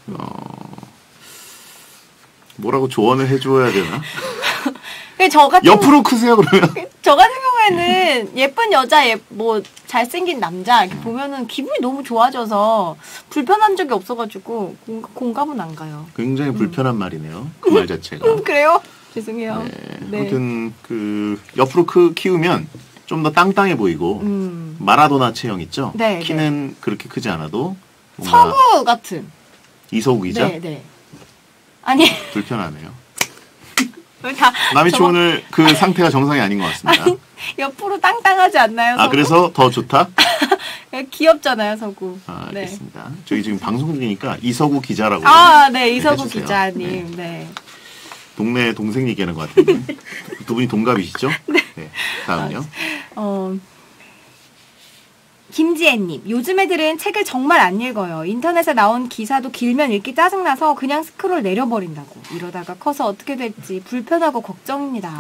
A: 뭐라고 조언을 해줘야 되나?
B: 근데 저 같은
A: 옆으로 크세요 그러면?
B: 저 같은 경우에는 예쁜 여자, 예, 뭐 잘생긴 남자 이렇게 보면은 기분이 너무 좋아져서 불편한 적이 없어가지고 공, 공감은 안 가요.
A: 굉장히 불편한 말이네요. 그 말 자체가.
B: 음, 그래요? 죄송해요.
A: 네.
B: 네.
A: 아무튼 그 옆으로 크, 키우면 좀 더 땅땅해 보이고
B: 음.
A: 마라도나 체형 있죠?
B: 네,
A: 키는 그렇게 크지 않아도 뭔가
B: 서구 같은.
A: 이서욱이자
B: 네, 네. 아니,
A: 불편하네요.
B: 다
A: 남이치
B: 저거-
A: 오늘 그 상태가 정상이 아닌 것 같습니다.
B: 아니, 옆으로 땅땅하지 않나요?
A: 아
B: 서구?
A: 그래서 더 좋다?
B: 귀엽잖아요, 서구.
A: 아,
B: 네.
A: 알겠습니다. 저희 지금 방송 중이니까 이서구 기자라고.
B: 아, 네, 이서구
A: 해주세요.
B: 기자님. 네.
A: 동네 동생 얘기하는 것 같은데. 두 분이 동갑이시죠? 네. 다음요.
B: 어, 김지혜님, 요즘 애들은 책을 정말 안 읽어요. 인터넷에 나온 기사도 길면 읽기 짜증나서 그냥 스크롤 내려버린다고. 이러다가 커서 어떻게 될지 불편하고 걱정입니다.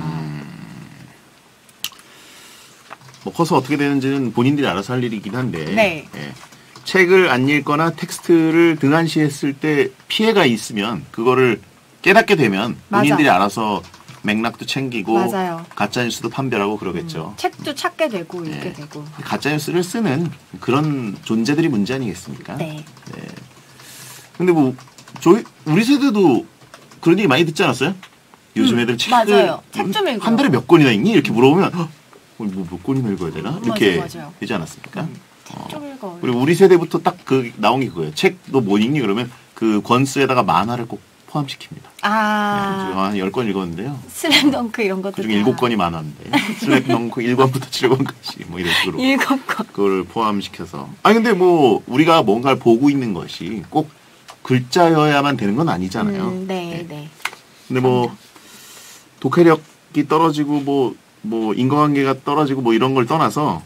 A: 뭐 커서 어떻게 되는지는 본인들이 알아서 할 일이긴 한데.
B: 네.
A: 예. 책을 안 읽거나 텍스트를 등한시했을 때 피해가 있으면 그거를 깨닫게 되면
B: 맞아.
A: 본인들이 알아서 맥락도 챙기고
B: 맞아요.
A: 가짜뉴스도 판별하고 그러겠죠.
B: 음, 책도 찾게 되고 읽게
A: 네.
B: 되고.
A: 가짜뉴스를 쓰는 그런 존재들이 문제 아니겠습니까?
B: 네.
A: 네. 근데 뭐 저희 우리 세대도 그런 얘기 많이 듣지 않았어요? 요즘
B: 음,
A: 애들 책을
B: 맞아요. 책좀 읽어요.
A: 한 달에 몇 권이나 읽니? 이렇게 물어보면 뭐 몇 권이나 읽어야 되나? 이렇게
B: 맞아요, 맞아요.
A: 되지 않았습니까?
B: 음,
A: 어.
B: 책 좀 읽어.
A: 그리고 우리 세대부터 딱 그 나온 게 그거예요. 책 너 뭐 읽니? 그러면 그 권수에다가 만화를 꼭 포함시킵니다.
B: 아,
A: 네, 한 열 권 읽었는데요.
B: 슬램덩크 이런 것도
A: 그중에 일곱 권이 만화인데 슬램덩크 일 권부터 칠 권까지 뭐 이런 식으로
B: 일곱 권.
A: 그걸 포함시켜서. 아니 근데 뭐 우리가 뭔가를 보고 있는 것이 꼭 글자여야만 되는 건 아니잖아요.
B: 음, 네,
A: 네.
B: 네.
A: 근데 뭐 독해력이 떨어지고 뭐 뭐 인과관계가 떨어지고 뭐 이런 걸 떠나서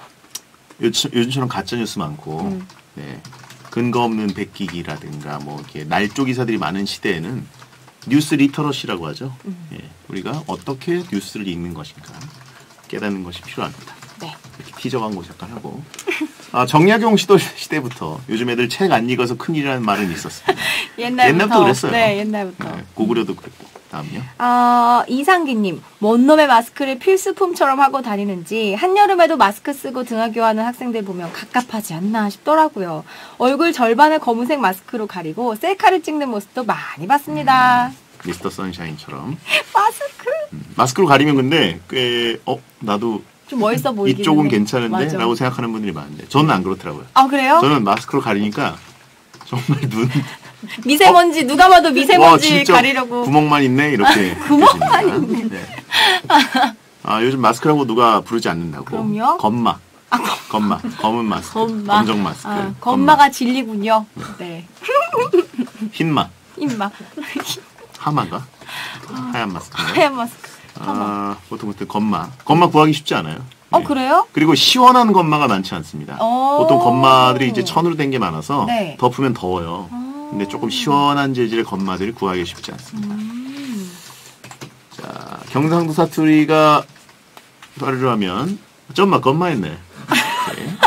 A: 요즘, 요즘처럼 가짜 뉴스 많고
B: 음.
A: 네. 근거 없는 베끼기라든가 뭐 이렇게 날조 기사들이 많은 시대에는 뉴스 리터러시라고 하죠.
B: 음.
A: 예. 우리가 어떻게 뉴스를 읽는 것인가 깨닫는 것이 필요합니다.
B: 네.
A: 이렇게 티저 광고 잠깐 하고. 아, 정약용 시도 시대부터 요즘 애들 책 안 읽어서 큰일이라는 말은 있었습니다.
B: 옛날부터.
A: 옛날부터 그랬어요.
B: 네, 옛날부터.
A: 네, 고구려도 그랬고. 다음요.
B: 아, 이상기님, 뭔 놈의 마스크를 필수품처럼 하고 다니는지 한여름에도 마스크 쓰고 등하교하는 학생들 보면 갑갑하지 않나 싶더라고요. 얼굴 절반을 검은색 마스크로 가리고 셀카를 찍는 모습도 많이 봤습니다.
A: 미스터 선샤인처럼.
B: 마스크?
A: 음, 마스크로 가리면 근데 꽤, 어, 나도
B: 좀 멋있어 보이긴
A: 이쪽은
B: 해.
A: 괜찮은데?
B: 맞아.
A: 라고 생각하는 분들이 많은데. 저는 안 그렇더라고요.
B: 아, 그래요?
A: 저는 마스크로 가리니까 정말 눈,
B: 미세먼지, 누가 봐도
A: 와,
B: 미세먼지
A: 진짜
B: 가리려고.
A: 구멍만 있네? 이렇게.
B: 구멍만
A: 느껴집니다. 네. 아, 요즘 마스크라고 누가 부르지 않는다고.
B: 그럼요?
A: 건마. 건마. 검은 마스크.
B: 건마.
A: 검정 마스크.
B: 아, 건마가 진리군요. 네.
A: 흰마.
B: 입마.
A: 하마가? 하얀 마스크인가요?
B: 하얀 마스크.
A: 아, 보통 그때 건마. 건마 구하기 쉽지 않아요.
B: 어,
A: 네.
B: 그래요?
A: 그리고 시원한 건마가 많지 않습니다.
B: 오.
A: 보통 건마들이 이제 천으로 된 게 많아서
B: 네.
A: 덮으면 더워요. 근데 조금 시원한 재질의 건마들이 구하기 쉽지 않습니다.
B: 음.
A: 자, 경상도 사투리가 말을 하면 점마 건마했네. 네.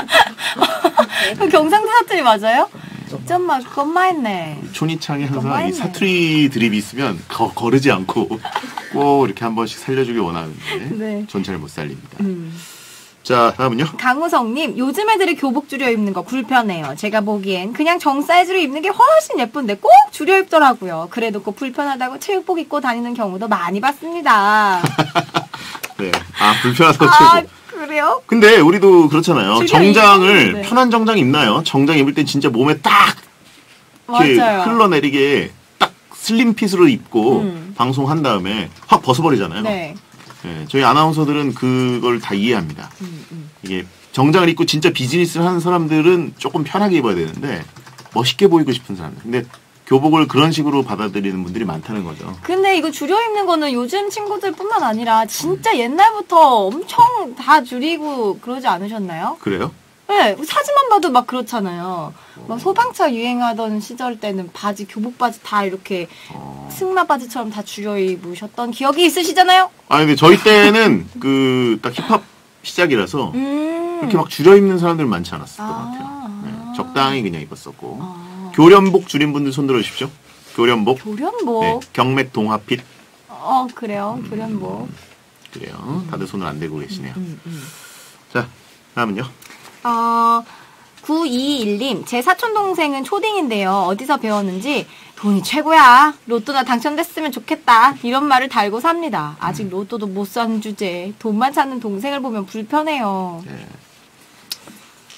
B: 그 경상도 사투리 맞아요? 점마 건마했네.
A: 촌이창에 항상
B: 건마했네.
A: 이 사투리 드립이 있으면 거, 거르지 않고 꼭 이렇게 한 번씩 살려주길 원하는데
B: 네.
A: 전 잘 못 살립니다.
B: 음.
A: 자, 다음은요.
B: 강우성님, 요즘 애들이 교복 줄여 입는 거 불편해요. 제가 보기엔 그냥 정 사이즈로 입는 게 훨씬 예쁜데 꼭 줄여 입더라고요. 그래놓고 불편하다고 체육복 입고 다니는 경우도 많이 봤습니다.
A: 네. 아, 불편하다고
B: 아,
A: 최고.
B: 그래요?
A: 근데 우리도 그렇잖아요.
B: 줄여
A: 정장을
B: 입는데.
A: 편한 정장 입나요? 정장 입을 땐 진짜 몸에 딱 이렇게
B: 맞아요.
A: 흘러내리게 딱 슬림핏으로 입고
B: 음.
A: 방송한 다음에 확 벗어버리잖아요.
B: 네.
A: 네, 저희 아나운서들은 그걸 다 이해합니다.
B: 음, 음.
A: 이게 정장을 입고 진짜 비즈니스를 하는 사람들은 조금 편하게 입어야 되는데 멋있게 보이고 싶은 사람들. 근데 교복을 그런 식으로 받아들이는 분들이 많다는 거죠.
B: 근데 이거 줄여 입는 거는 요즘 친구들뿐만 아니라 진짜 옛날부터 엄청 다 줄이고 그러지 않으셨나요?
A: 그래요?
B: 네, 사진만 봐도 막 그렇잖아요. 막 소방차 유행하던 시절 때는 바지, 교복 바지 다 이렇게
A: 어...
B: 승마 바지처럼 다 줄여 입으셨던 기억이 있으시잖아요?
A: 아 근데 저희 때는 그 딱 힙합 시작이라서
B: 음.
A: 그렇게 막 줄여 입는 사람들 많지 않았었던 것
B: 아.
A: 같아요. 네, 적당히 그냥 입었었고.
B: 아.
A: 교련복 줄인 분들 손 들어주십시오. 교련복.
B: 교련복.
A: 네, 경맥 동합핏.
B: 어, 그래요. 교련복.
A: 그래요. 다들 손을 안 대고 계시네요.
B: 음, 음.
A: 자, 다음은요.
B: 어, 구이이일님, 제 사촌동생은 초딩인데요. 어디서 배웠는지 돈이 최고야. 로또나 당첨됐으면 좋겠다. 이런 말을 달고 삽니다. 아직 로또도 못 산 주제에 돈만 찾는 동생을 보면 불편해요.
A: 네.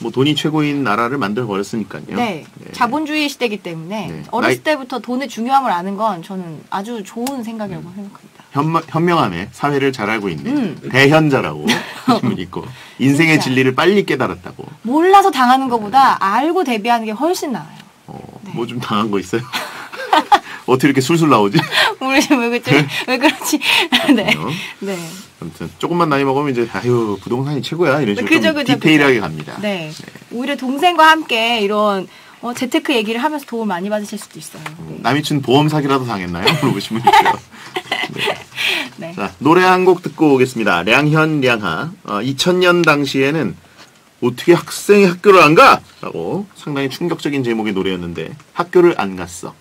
A: 뭐 돈이 최고인 나라를 만들어 버렸으니까요.
B: 네.
A: 네.
B: 자본주의 시대이기 때문에
A: 네.
B: 어렸을
A: 나이-
B: 때부터 돈의 중요함을 아는 건 저는 아주 좋은 생각이라고 생각합니다.
A: 현명, 현명함에 사회를 잘 알고 있는
B: 음.
A: 대현자라고 하신 분이 있고 인생의
B: 진짜.
A: 진리를 빨리 깨달았다고.
B: 몰라서 당하는 것보다 알고 대비하는 게 훨씬 나아요.
A: 어,
B: 네.
A: 뭐 좀 당한 거 있어요? 어떻게 이렇게 술술 나오지?
B: 우리 지금 왜 그렇지? 왜 그렇지? 네.
A: 어?
B: 네.
A: 아무튼 조금만 나이 먹으면 이제 아유 부동산이 최고야 이런 식으로
B: 그죠,
A: 좀
B: 그죠,
A: 디테일하게
B: 그죠.
A: 갑니다.
B: 네. 오히려 동생과 함께 이런 어, 재테크 얘기를 하면서 도움 많이 받으실 수도 있어요. 네.
A: 남이춘 보험 사기라도 당했나요? 물어보신 분 있고요.
B: 네.
A: 자 노래 한 곡 듣고 오겠습니다. 량현 량하. 어, 이천 년 당시에는 어떻게 학생이 학교를 안 가? 라고 상당히 충격적인 제목의 노래였는데 학교를 안 갔어.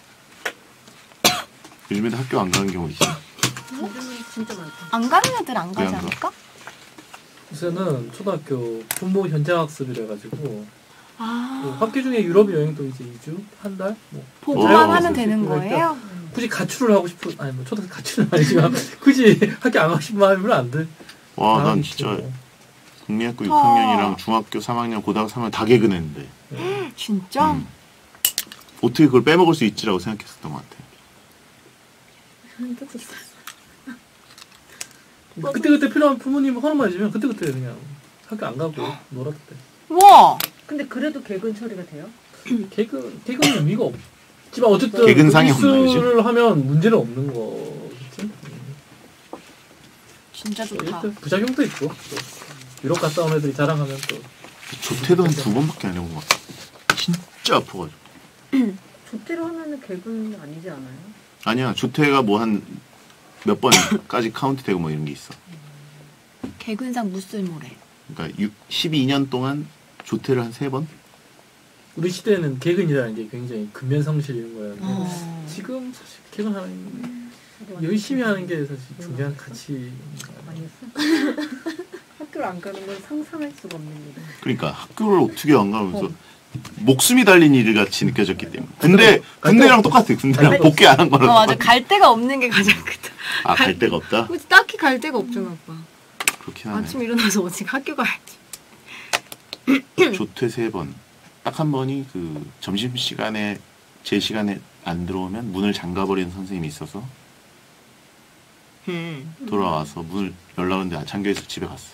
A: 요즘에도 학교 안 가는 경우 있어요.
C: 요즘은 진짜 많다.
B: 안 가는 애들 안
A: 왜
B: 가지
A: 안 가?
B: 않을까?
D: 요새는 초등학교 부모 현장 학습이라 가지고
B: 아.
D: 학교 중에 유럽 여행도 이제 이 주 한 달 뭐
B: 보고만
A: 어.
B: 하면 되는
D: 그러니까
B: 거예요?
D: 굳이 가출을 하고 싶은 아니 뭐 초등학교 가출은 아니지만 굳이 학교 안 가고 싶은 마음이면 안 돼.
A: 와, 난
D: 마음이
A: 진짜
D: 있죠.
A: 국민학교
B: 아.
A: 육 학년이랑 중학교 삼 학년, 고등학교 삼 학년 다 개근했는데
B: 진짜?
A: 음. 어떻게 그걸 빼먹을 수 있지라고 생각했었던 것 같아요.
D: 그때 그때 필요한 부모님 허락만 해주면 그때 그때 그냥 학교 안 가고 놀아도 돼.
B: 와.
C: 근데 그래도 개근 처리가 돼요?
D: 개근 개근은 의미가 없지만 어쨌든
A: 개근상이 없나,
D: 실수를 하면 문제는 없는 거겠지. 음.
B: 진짜 좋다.
D: 또 부작용도 있고 또 유럽 갔다 온 애들이 자랑하면 또
A: 조퇴도 한 두 번밖에 안 해본 것 같아. 진짜 아파가지고.
C: 조퇴를 하면은 개근 아니지 않아요?
A: 아니야, 조퇴가 뭐 한 몇 번까지 카운트되고 뭐 이런 게 있어.
B: 개근상 무쓸모래.
A: 그러니까 육, 십이 년 동안 조퇴를 한 세 번?
D: 우리 시대에는 개근이라는 게 굉장히 근면성실인 거야.
B: 어.
D: 지금 사실 개근하는 열심히 하는 게 사실 중요한 가치.
C: 많이 했어? 학교를 안 가는 건 상상할 수가 없는 일이야.
A: 그러니까 학교를 어떻게 안 가면서 목숨이 달린 일 같이 느껴졌기 때문에. 군대, 군대랑 똑같아. 군대랑 복귀 안 한 거랑
B: 어, 맞아.
A: 똑같아.
B: 갈 데가 없는 게 가장 크다.
A: 아, 갈 데가 없다?
B: 그치, 딱히 갈 데가 없잖아, 오빠.
A: 그렇긴 하네.
B: 아침에 일어나서 어떻게 학교 가야지.
A: 조퇴 세 번. 딱 한 번이 그 점심시간에 제 시간에 안 들어오면 문을 잠가버리는 선생님이 있어서
B: 음.
A: 돌아와서 문을 열라는데 잠겨있어 집에 갔어.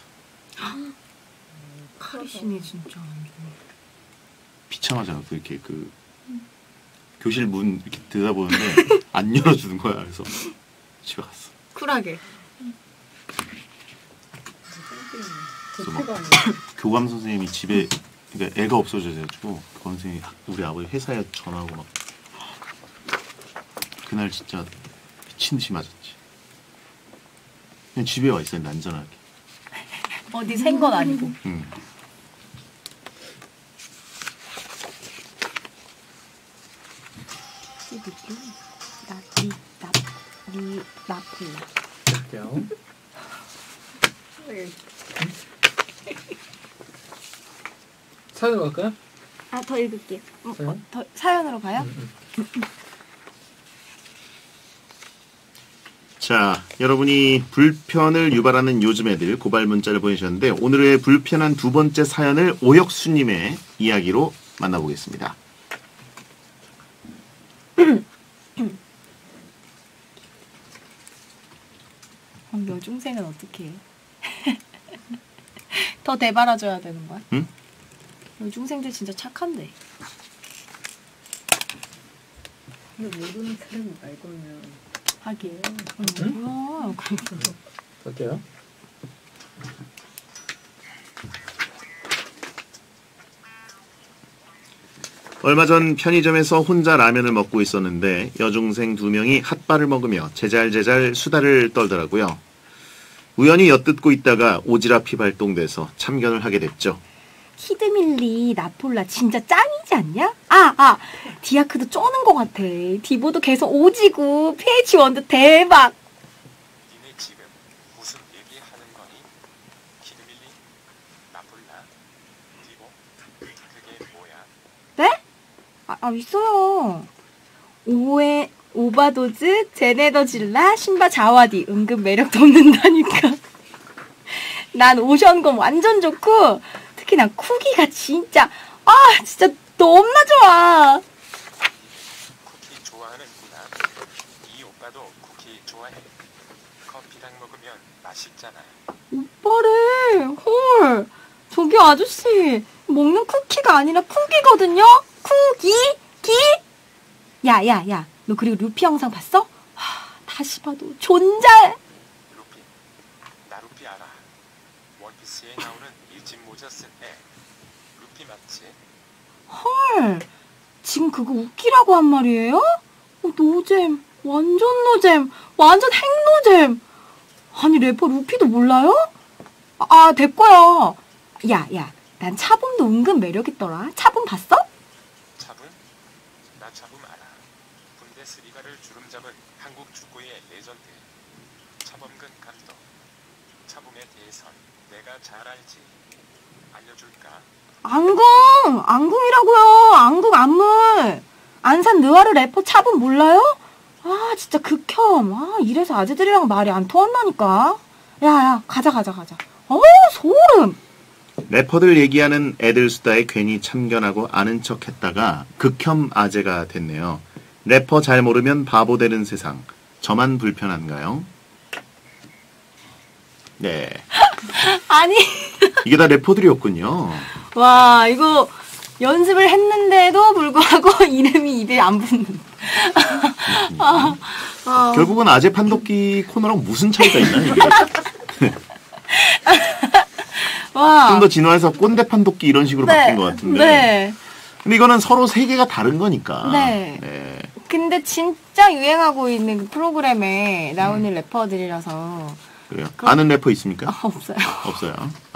B: 칼이시네, 진짜.
A: 비참하잖아. 그 이렇게 그 교실 문 이렇게 들여다보는데 안 열어주는 거야. 그래서 집에 갔어.
B: 쿨하게.
A: 그래서
C: 조퇴가
A: 막
C: 아니야.
A: 교감 선생님이 집에 그러니까 애가 없어져가지고 그 선생님이 우리 아버지 회사에 전화하고 막 그날 진짜 미친 듯이 맞았지. 그냥 집에 와 있어요. 난전하게.
B: 어디 생 건 아니고.
A: 응.
B: 나비, 나, 니, 나폴라.
D: 할게요. 사연으로 갈까요?
B: 아, 더 읽을게요. 어,
D: 사연?
B: 어, 더, 사연으로 가요?
A: 자, 여러분이 불편을 유발하는 요즘 애들 고발 문자를 보내주셨는데 오늘의 불편한 두 번째 사연을 오혁수님의 이야기로 만나보겠습니다.
B: 그럼 여중생은 어떻게 해? 더 대바라줘야 되는 거야?
A: 응?
B: 여중생들 진짜 착한데.
C: 근데 모르는 사람 말고는
B: 하긴.
C: 응?
B: 음, 뭐야.
D: 갈게요.
A: 얼마 전 편의점에서 혼자 라면을 먹고 있었는데 여중생 두 명이 핫바를 먹으며 제잘제잘 수다를 떨더라고요. 우연히 엿듣고 있다가 오지랖이 발동돼서 참견을 하게 됐죠.
B: 키드밀리 나폴라 진짜 짱이지 않냐? 아, 아, 디아크도 쩌는 것 같아. 디보도 계속 오지고 피에이치 원도 대박.
G: 니네 지금 무슨 얘기하는 거니? 키드밀리? 나폴라? 디보? 그게 뭐야?
B: 네? 아, 아 있어요. 오에 오바도즈, 제네더질라, 신바 자와디 은근 매력 돋는다니까. 난 오션검 완전 좋고 특히 난 쿠키가 진짜 아 진짜 너무나 좋아.
G: 쿠키 좋아하는구나. 이 오빠도 쿠키 좋아해. 커피랑 먹으면 맛있잖아.
B: 오빠래. 헐. 저기 아저씨 먹는 쿠키가 아니라 쿠키거든요. 쿠키 기. 야야야. 너 그리고 루피 영상 봤어? 하, 다시 봐도 존잘.
G: 루피. 나 루피 알아. 원피스에 나오는 일진 모자 쓴 애. 루피 맞지?
B: 헐. 지금 그거 웃기라고 한 말이에요? 어, 노잼. 완전 노잼. 완전 핵노잼. 아니 래퍼 루피도 몰라요? 아, 아 됐고요. 야, 야. 난 차범도 은근 매력있더라. 차범 봤어?
G: 차붐? 나 차붐 알아. 분데스리가를 주름잡은 한국 축구의 레전드. 차범근 감독. 차붐에 대해선 내가 잘 알지. 알려줄까?
B: 앙궁! 앙궁이라고요. 앙궁 안물. 안산 느와르 래퍼 차범 몰라요? 아 진짜 극혐. 아 이래서 아재들이랑 말이 안 통한다니까. 야야 가자 가자 가자. 어 소름.
A: 래퍼들 얘기하는 애들 수다에 괜히 참견하고 아는 척 했다가 극혐 아재가 됐네요. 래퍼 잘 모르면 바보 되는 세상. 저만 불편한가요? 네.
B: 아니
A: 이게 다 래퍼들이었군요.
B: 와 이거 연습을 했는데도 불구하고 이름이 입에 안 붙는. 아, 아.
A: 결국은 아재 판독기 코너랑 무슨 차이가 있나 이게?
B: 와.
A: 좀 더 진화해서 꼰대 판독기 이런 식으로
B: 네,
A: 바뀐 것 같은데.
B: 네.
A: 근데 이거는 서로 세계가 다른 거니까.
B: 네.
A: 네.
B: 근데 진짜 유행하고 있는 그 프로그램에 나오는 음. 래퍼들이라서.
A: 그래요.
B: 그...
A: 아는 래퍼 있습니까?
B: 아, 없어요.
A: 없어요.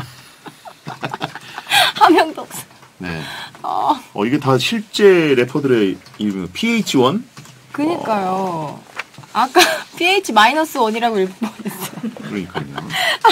B: 한 명도 없어요.
A: 네.
B: 어.
A: 어, 이게 다 실제 래퍼들의 이름, 피에이치 원?
B: 그니까요. 어. 아까 피에이치 원이라고 읽을 뻔했어요.
A: 그러니까요.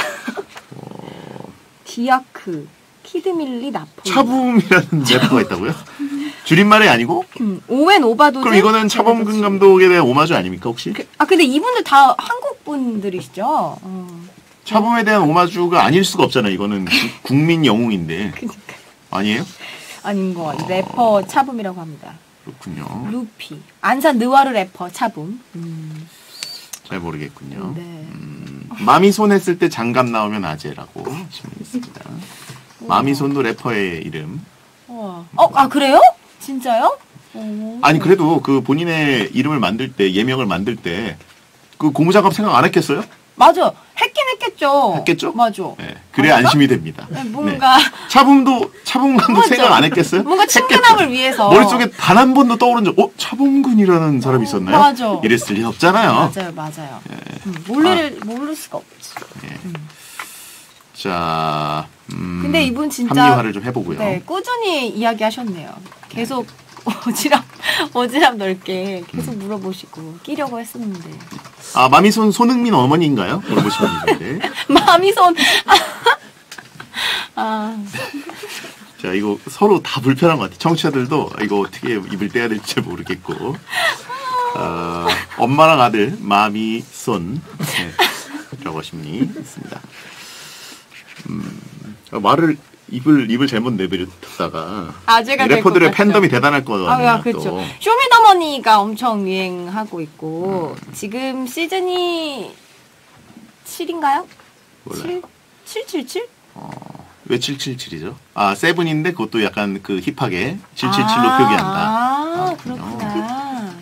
B: 디아크, 키드밀리, 나폴.
A: 차붐이라는 래퍼가 있다고요? 줄임말이 아니고?
B: 음, 오웬 오바도.
A: 그럼 이거는 차범근 감독에 대한 오마주 아닙니까 혹시?
B: 그, 아 근데 이분들 다 한국 분들이시죠? 어.
A: 차범에 대한 오마주가 아닐 수가 없잖아요. 이거는 국민 영웅인데.
B: 그러니까.
A: 아니에요?
B: 아닌 것 같아요. 래퍼 차붐이라고 합니다.
A: 그렇군요.
B: 루피. 안산 느와르 래퍼 차붐. 음.
A: 잘 모르겠군요.
B: 네.
A: 음, 마미손 했을 때 장갑 나오면 아재라고 질문했습니다. 마미손도 래퍼의 이름.
B: 우와. 어, 아 그래요? 진짜요? 오.
A: 아니 그래도 그 본인의 이름을 만들 때 예명을 만들 때 그 고무장갑 생각 안 했겠어요?
B: 맞아. 했긴 했겠죠.
A: 했겠죠?
B: 맞아.
A: 네. 그래야
B: 맞아?
A: 안심이 됩니다.
B: 네, 뭔가
A: 네. 차범도 차범근도
B: 맞아.
A: 생각 안 했겠어요?
B: 뭔가 친근함을
A: 했겠죠.
B: 위해서.
A: 머릿속에 단 한 번도 떠오른 적, 어 차범근이라는 사람이 있었나요?
B: 맞아.
A: 이랬을 리 없잖아요.
B: 맞아요, 맞아요.
A: 예.
B: 음, 모를 아. 모를 수가 없지.
A: 예.
B: 음.
A: 자, 음,
B: 근데 이분 진짜
A: 합리화를 좀 해보고요.
B: 네, 꾸준히 이야기하셨네요. 계속 오지랖 오지랖 넓게 계속 물어보시고 끼려고 했었는데.
A: 아 마미손 손흥민 어머니인가요? 물어보시면 되는데.
B: 마미손. 아.
A: 자 이거 서로 다 불편한 것 같아요. 청취자들도 이거 어떻게 입을 떼야 될지 모르겠고. 어, 엄마랑 아들 마미손 네, 라고 하시니 있습니다. 음, 말을 입을 입을 잘못 내버렸다가
B: 아재가
A: 래퍼들의 팬덤이 대단할 거거든요.
B: 아, 그렇죠. 쇼미더머니가 엄청 유행하고 있고 음. 지금 시즌이 칠인가요?
A: 몰라요.
B: 칠? 칠칠칠?
A: 어, 왜 칠칠칠이죠? 아 세븐인데 그것도 약간 그 힙하게 칠칠칠로 아, 표기한다.
B: 아,
A: 아
B: 그렇구나.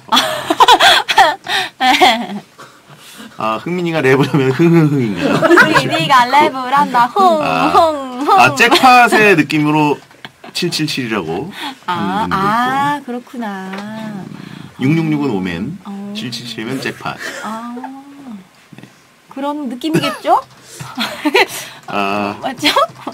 A: 아 흥민이가 랩을 하면 흥흥흥인가요?
B: 흥민이가 랩을 한다. 흥흥흥.
A: 아, 아 잭팟의 느낌으로 칠칠칠이라고
B: 아,
A: 하는 분도
B: 아
A: 있고.
B: 그렇구나.
A: 육육육은 오맨,
B: 어.
A: 칠칠칠이면 잭팟.
B: 아
A: 네.
B: 그런 느낌이겠죠?
A: 아
B: 맞죠?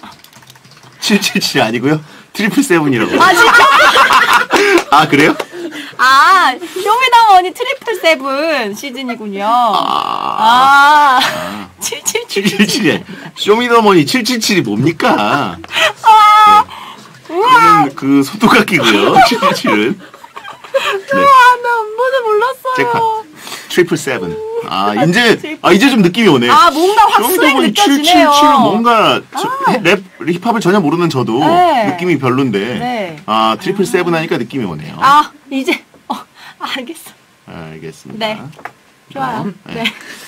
A: 칠칠칠 아니고요. 트리플 세븐이라고.
B: 아 진짜?
A: 아 그래요?
B: 아 쇼미더머니 트리플 세븐 시즌이군요.
A: 아,
B: 아 칠칠칠.
A: 칠칠칠이 쇼미더머니 칠칠칠이 뭡니까?
B: 아,
A: 네. 그거는 그 소뚜깎이고요. 칠칠칠은. 네.
B: 아, 나 한 번도 몰랐어요.
A: 잭팟 트리플 세븐. 아, 이제, 아, 이제 좀 느낌이 오네.
B: 아, 뭔가 확 수액
A: 쇼미더머니
B: 느껴지네요.
A: 칠칠칠은 뭔가, 저,
B: 아.
A: 랩, 힙합을 전혀 모르는 저도
B: 네.
A: 느낌이 별론데,
B: 네.
A: 아, 트리플 세븐 하니까 느낌이 오네요.
B: 아, 이제, 어, 알겠어.
A: 알겠습니다.
B: 네. 좋아요.
A: 어,
B: 네.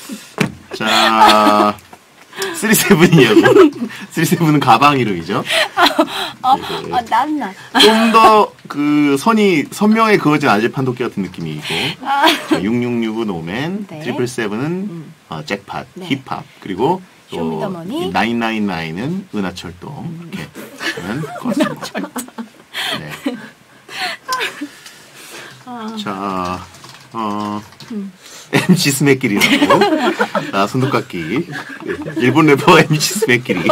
A: 자, 쓰리세븐이냐고. 쓰리세븐은 가방 이름이죠.
B: 어,
A: 네.
B: 어, 난나.
A: 좀 더 그 선이 선명해 그어진 아재 판독기 같은 느낌이고
B: 아.
A: 육육육은 오맨,
B: 네.
A: 트리플 세븐은
B: 음.
A: 어, 잭팟,
B: 네.
A: 힙합 그리고 또
B: 쇼미더머니.
A: 나인나인나인은 은하철도 이렇게 하는 것 같습니다. 네.
B: 아.
A: 자, 어,
B: 음.
A: 엠씨 스맥길이라고 아, 손톱깎이 일본 래퍼 엠씨 스맥길이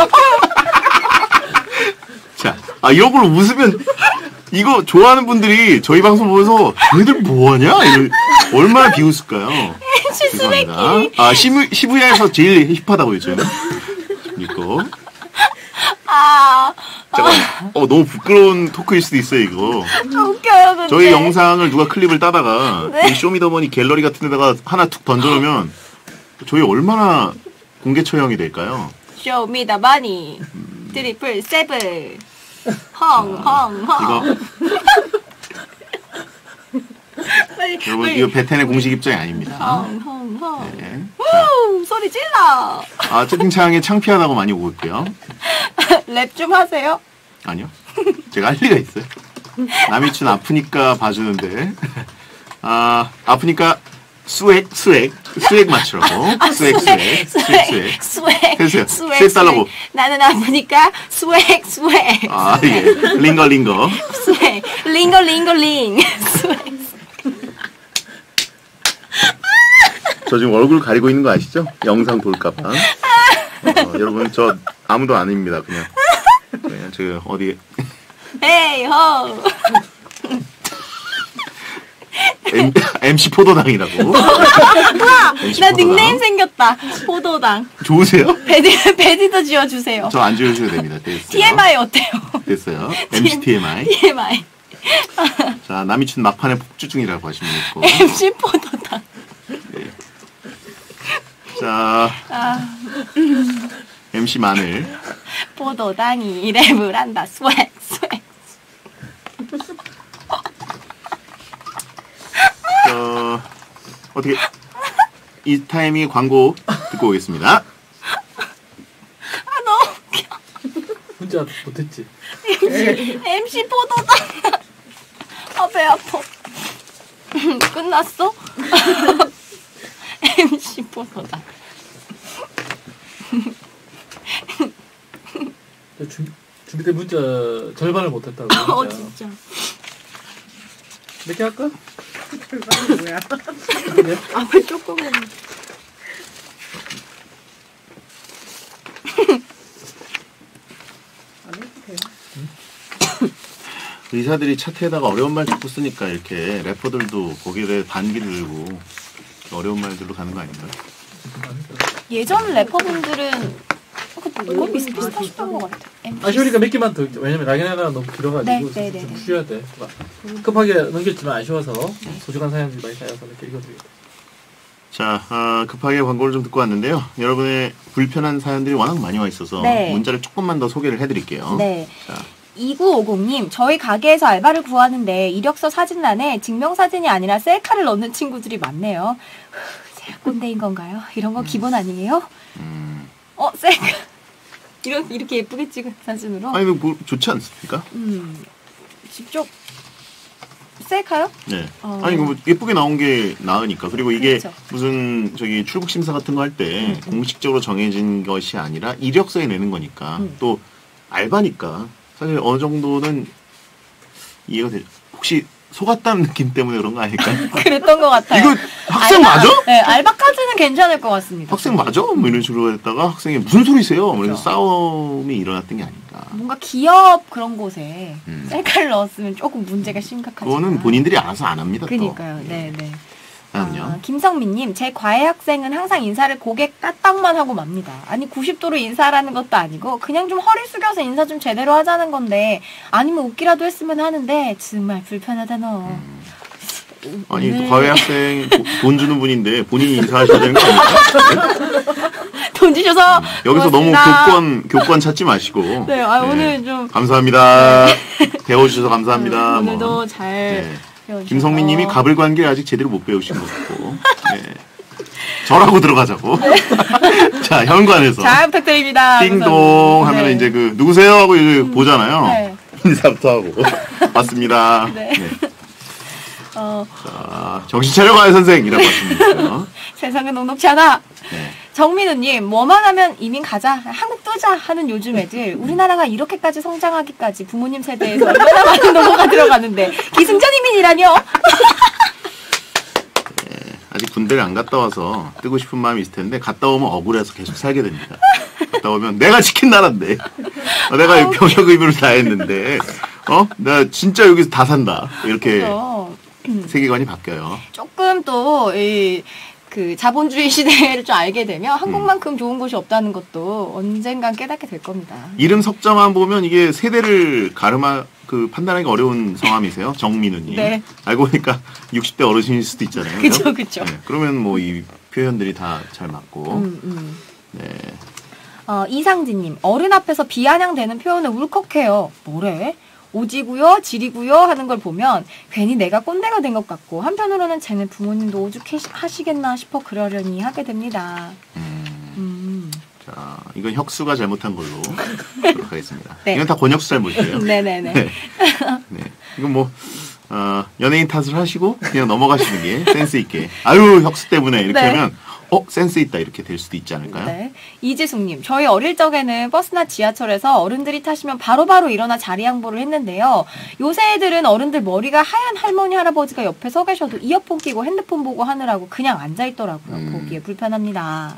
A: 자, 아 이런 걸로 웃으면 이거 좋아하는 분들이 저희 방송 보면서 쟤들 뭐하냐? 이러, 얼마나 비웃을까요? 죄송합니다. 아 시무, 시부야에서 제일 힙하다고요 저는. 이거
B: 아,
A: 잠깐 어 너무 부끄러운 토크일 수도 있어요 이거.
B: 아, 웃겨요, 근데.
A: 저희 영상을 누가 클립을 따다가
B: 네.
A: 이 쇼미더머니 갤러리 같은 데다가 하나 툭 던져놓으면 저희 얼마나 공개 처형이 될까요?
B: 쇼미더머니. 트리플 세븐. 헝, 헝, 헝.
A: 이거
B: 빨리,
A: 여러분
B: 빨리.
A: 이거 베텐의 공식 입장이 아닙니다.
B: 헝, 헝, 헝.
A: 네.
B: 우, 소리 질러.
A: 아 채팅창에 창피하다고 많이 오고 있고요.
B: 랩 좀 하세요.
A: 아니요. 제가 할 리가 있어요. 남이춘 아프니까 봐주는데 아 아프니까 수액 수액 수액 맞추라고 수액 수액 수액 수액
B: 스웩.
A: 해주세요.
B: 스웩.
A: 스웩 달라고.
B: 나는 아프니까 스웩, 스웩.
A: 아 예. 링거 링거.
B: 스웩. 링거, 링거, 링. 스웩.
A: 저 지금 얼굴 가리고 있는 거 아시죠? 영상 볼까봐. 어, 여러분 저 아무도 아닙니다. 그냥 그냥 저 어디
B: 헤이, 호.
A: 엠, 엠씨 포도당이라고. 엠씨
B: 나
A: 포도당.
B: 닉네임 생겼다. 포도당.
A: 좋으세요?
B: 베디, 베디도 지어주세요.
A: 저 안 지어주셔도 됩니다. 됐어요.
B: 티엠아이 어때요?
A: 됐어요. 엠씨 티엠아이.
B: 티엠아이.
A: 자 남이춘 막판에 폭주 중이라고 하시면 있고.
B: 엠씨 포도당.
A: 자
B: 아,
A: 엠씨 마늘.
B: 포도당이 랩을 한다. 스웩, 스웩.
A: 어, 어떻게 이 타이밍 광고 듣고 오겠습니다.
B: 아, 너무 웃겨.
D: 혼자 못했지.
B: 엠씨, 엠씨 포도당. 아, 배 아파. 끝났어? 엠씨 포도당.
D: 준, 준비된 문자 절반을 못했다고.
B: 어, 진짜.
D: 몇 개 할까?
C: 절반이 뭐야?
D: 그래?
B: 아, 왜 조금은.
C: 안 해도 돼요.
A: 의사들이 차트에다가 어려운 말 자꾸 쓰니까 이렇게 래퍼들도 거기에 반기 들고 어려운 말들로 가는 거 아닌가요?
B: 예전 래퍼분들은 거의 비슷비슷하셨던 것 같아요.
D: 아쉬우니까 몇 개만 더 읽자. 왜냐면 라겐하가 너무 길어가지고
B: 네,
D: 좀,
B: 네, 네,
D: 좀
B: 네.
D: 쉬어야 돼. 막 급하게 넘겼지만 아쉬워서 소중한 사연들이 많이 쌓여서 이렇게 읽어드리겠다.
A: 자, 아, 급하게 광고를 좀 듣고 왔는데요. 여러분의 불편한 사연들이 워낙 많이 와 있어서
B: 네.
A: 문자를 조금만 더 소개를 해드릴게요.
B: 네.
A: 자,
B: 이구오공님, 저희 가게에서 알바를 구하는데 이력서 사진란에 증명사진이 아니라 셀카를 넣는 친구들이 많네요. 제가 꼰대인 건가요? 이런 거 기본 아니에요?
A: 음,
B: 어, 셀카. 이렇게, 이렇게 예쁘게 찍은 사진으로?
A: 아니 뭐 좋지 않습니까?
B: 음, 직접 셀카요?
A: 네.
B: 어.
A: 아니 뭐 예쁘게 나온 게 나으니까. 그리고 이게
B: 그렇죠.
A: 무슨 저기 출국 심사 같은 거 할 때
B: 음, 음.
A: 공식적으로 정해진 것이 아니라 이력서에 내는 거니까
B: 음.
A: 또 알바니까 사실 어느 정도는 이해가 되죠. 혹시 속았다는 느낌 때문에 그런 거 아닐까요?
B: 그랬던 것 같아요.
A: 이거 학생
B: 알바-
A: 맞아?
B: 네, 알바까지는 괜찮을 것 같습니다.
A: 학생 맞아? 뭐 이런 식으로 했다가 학생이 무슨 소리세요? 뭐 그래서
B: 그렇죠.
A: 싸움이 일어났던 게 아닐까.
B: 뭔가 기업 그런 곳에
A: 음.
B: 셀카를 넣었으면 조금 문제가 심각하죠.
A: 그거는 본인들이 알아서 안 합니다. 또.
B: 그니까요. 네, 네.
A: 다음요.
B: 아, 김성민님, 제 과외 학생은 항상 인사를 고개 까딱만 하고 맙니다. 아니 구십 도로 인사하라는 것도 아니고 그냥 좀 허리 숙여서 인사 좀 제대로 하자는 건데 아니면 웃기라도 했으면 하는데 정말 불편하다 너.
A: 음. 아니
B: 오늘-
A: 또 과외 학생 도- 돈 주는 분인데 본인이 인사하셔야 되는 거 아닙니까?
B: 돈 주셔서
A: 여기서
B: 고맙습니다.
A: 너무 교권 교권 찾지 마시고.
B: 네, 아, 오늘 좀
A: 감사합니다. 배워주셔서 감사합니다.
B: 네, 오늘도
A: 뭐.
B: 잘
A: 네.
B: 배워주셔서.
A: 김성민님이 가불관계 아직 제대로 못 배우신 것 같고. 네. 저라고 들어가자고. 자 현관에서
B: 잘 부탁드립니다.
A: 띵동 하면
B: 네.
A: 이제 그 누구세요 하고 이제 보잖아요.
B: 네.
A: 인사부터 하고 맞습니다.
B: 네.
A: 네.
B: 어,
A: 자, 정신 차려가요 선생이라고 하십니다.
B: 세상은 녹록지 않아.
A: 네.
B: 정민우님, 뭐만 하면 이민 가자, 한국 뜨자 하는 요즘 애들, 우리나라가 이렇게까지 성장하기까지 부모님 세대에서 얼마나 많은 노고가 들어가는데 기승전 이민이라뇨?
A: 아직 군대를 안 갔다 와서 뜨고 싶은 마음이 있을 텐데 갔다 오면 억울해서 계속 살게 됩니다. 갔다 오면 내가 지킨 나라인데 어, 내가 병역 의무를 다 했는데 어? 내가 진짜 여기서 다 산다. 이렇게
B: 그래서
A: 세계관이 바뀌어요.
B: 조금 또, 이, 그, 자본주의 시대를 좀 알게 되면 한국만큼 좋은 곳이 없다는 것도 언젠간 깨닫게 될 겁니다.
A: 이름 석자만 보면 이게 세대를 가름하 그 판단하기 어려운 성함이세요. 정민우님.
B: 네.
A: 알고 보니까 육십 대 어르신일 수도 있잖아요.
B: 그쵸, 그쵸.
A: 네, 그러면 뭐 이 표현들이 다 잘 맞고.
B: 음, 음.
A: 네.
B: 어, 이상진님, 어른 앞에서 비아냥대는 표현을 울컥해요. 뭐래? 오지구요, 지리구요 하는 걸 보면 괜히 내가 꼰대가 된 것 같고 한편으로는 쟤는 부모님도 오죽하시겠나 싶어 그러려니 하게 됩니다.
A: 음,
B: 음.
A: 자, 이건 혁수가 잘못한 걸로 하도록 하겠습니다.
B: 네.
A: 이건 다 권혁수 잘못이에요.
B: 네네네.
A: 네. 네. 이건 뭐 어, 연예인 탓을 하시고 그냥 넘어가시는 게 센스 있게. 아유 혁수 때문에 이렇게
B: 네.
A: 하면 어 센스 있다 이렇게 될 수도 있지 않을까요?
B: 네. 이재숙님, 저희 어릴 적에는 버스나 지하철에서 어른들이 타시면 바로바로 일어나 자리 양보를 했는데요. 요새 애들은 어른들 머리가 하얀 할머니, 할아버지가 옆에 서 계셔도 이어폰 끼고 핸드폰 보고 하느라고 그냥 앉아있더라고요.
A: 음.
B: 보기에 불편합니다.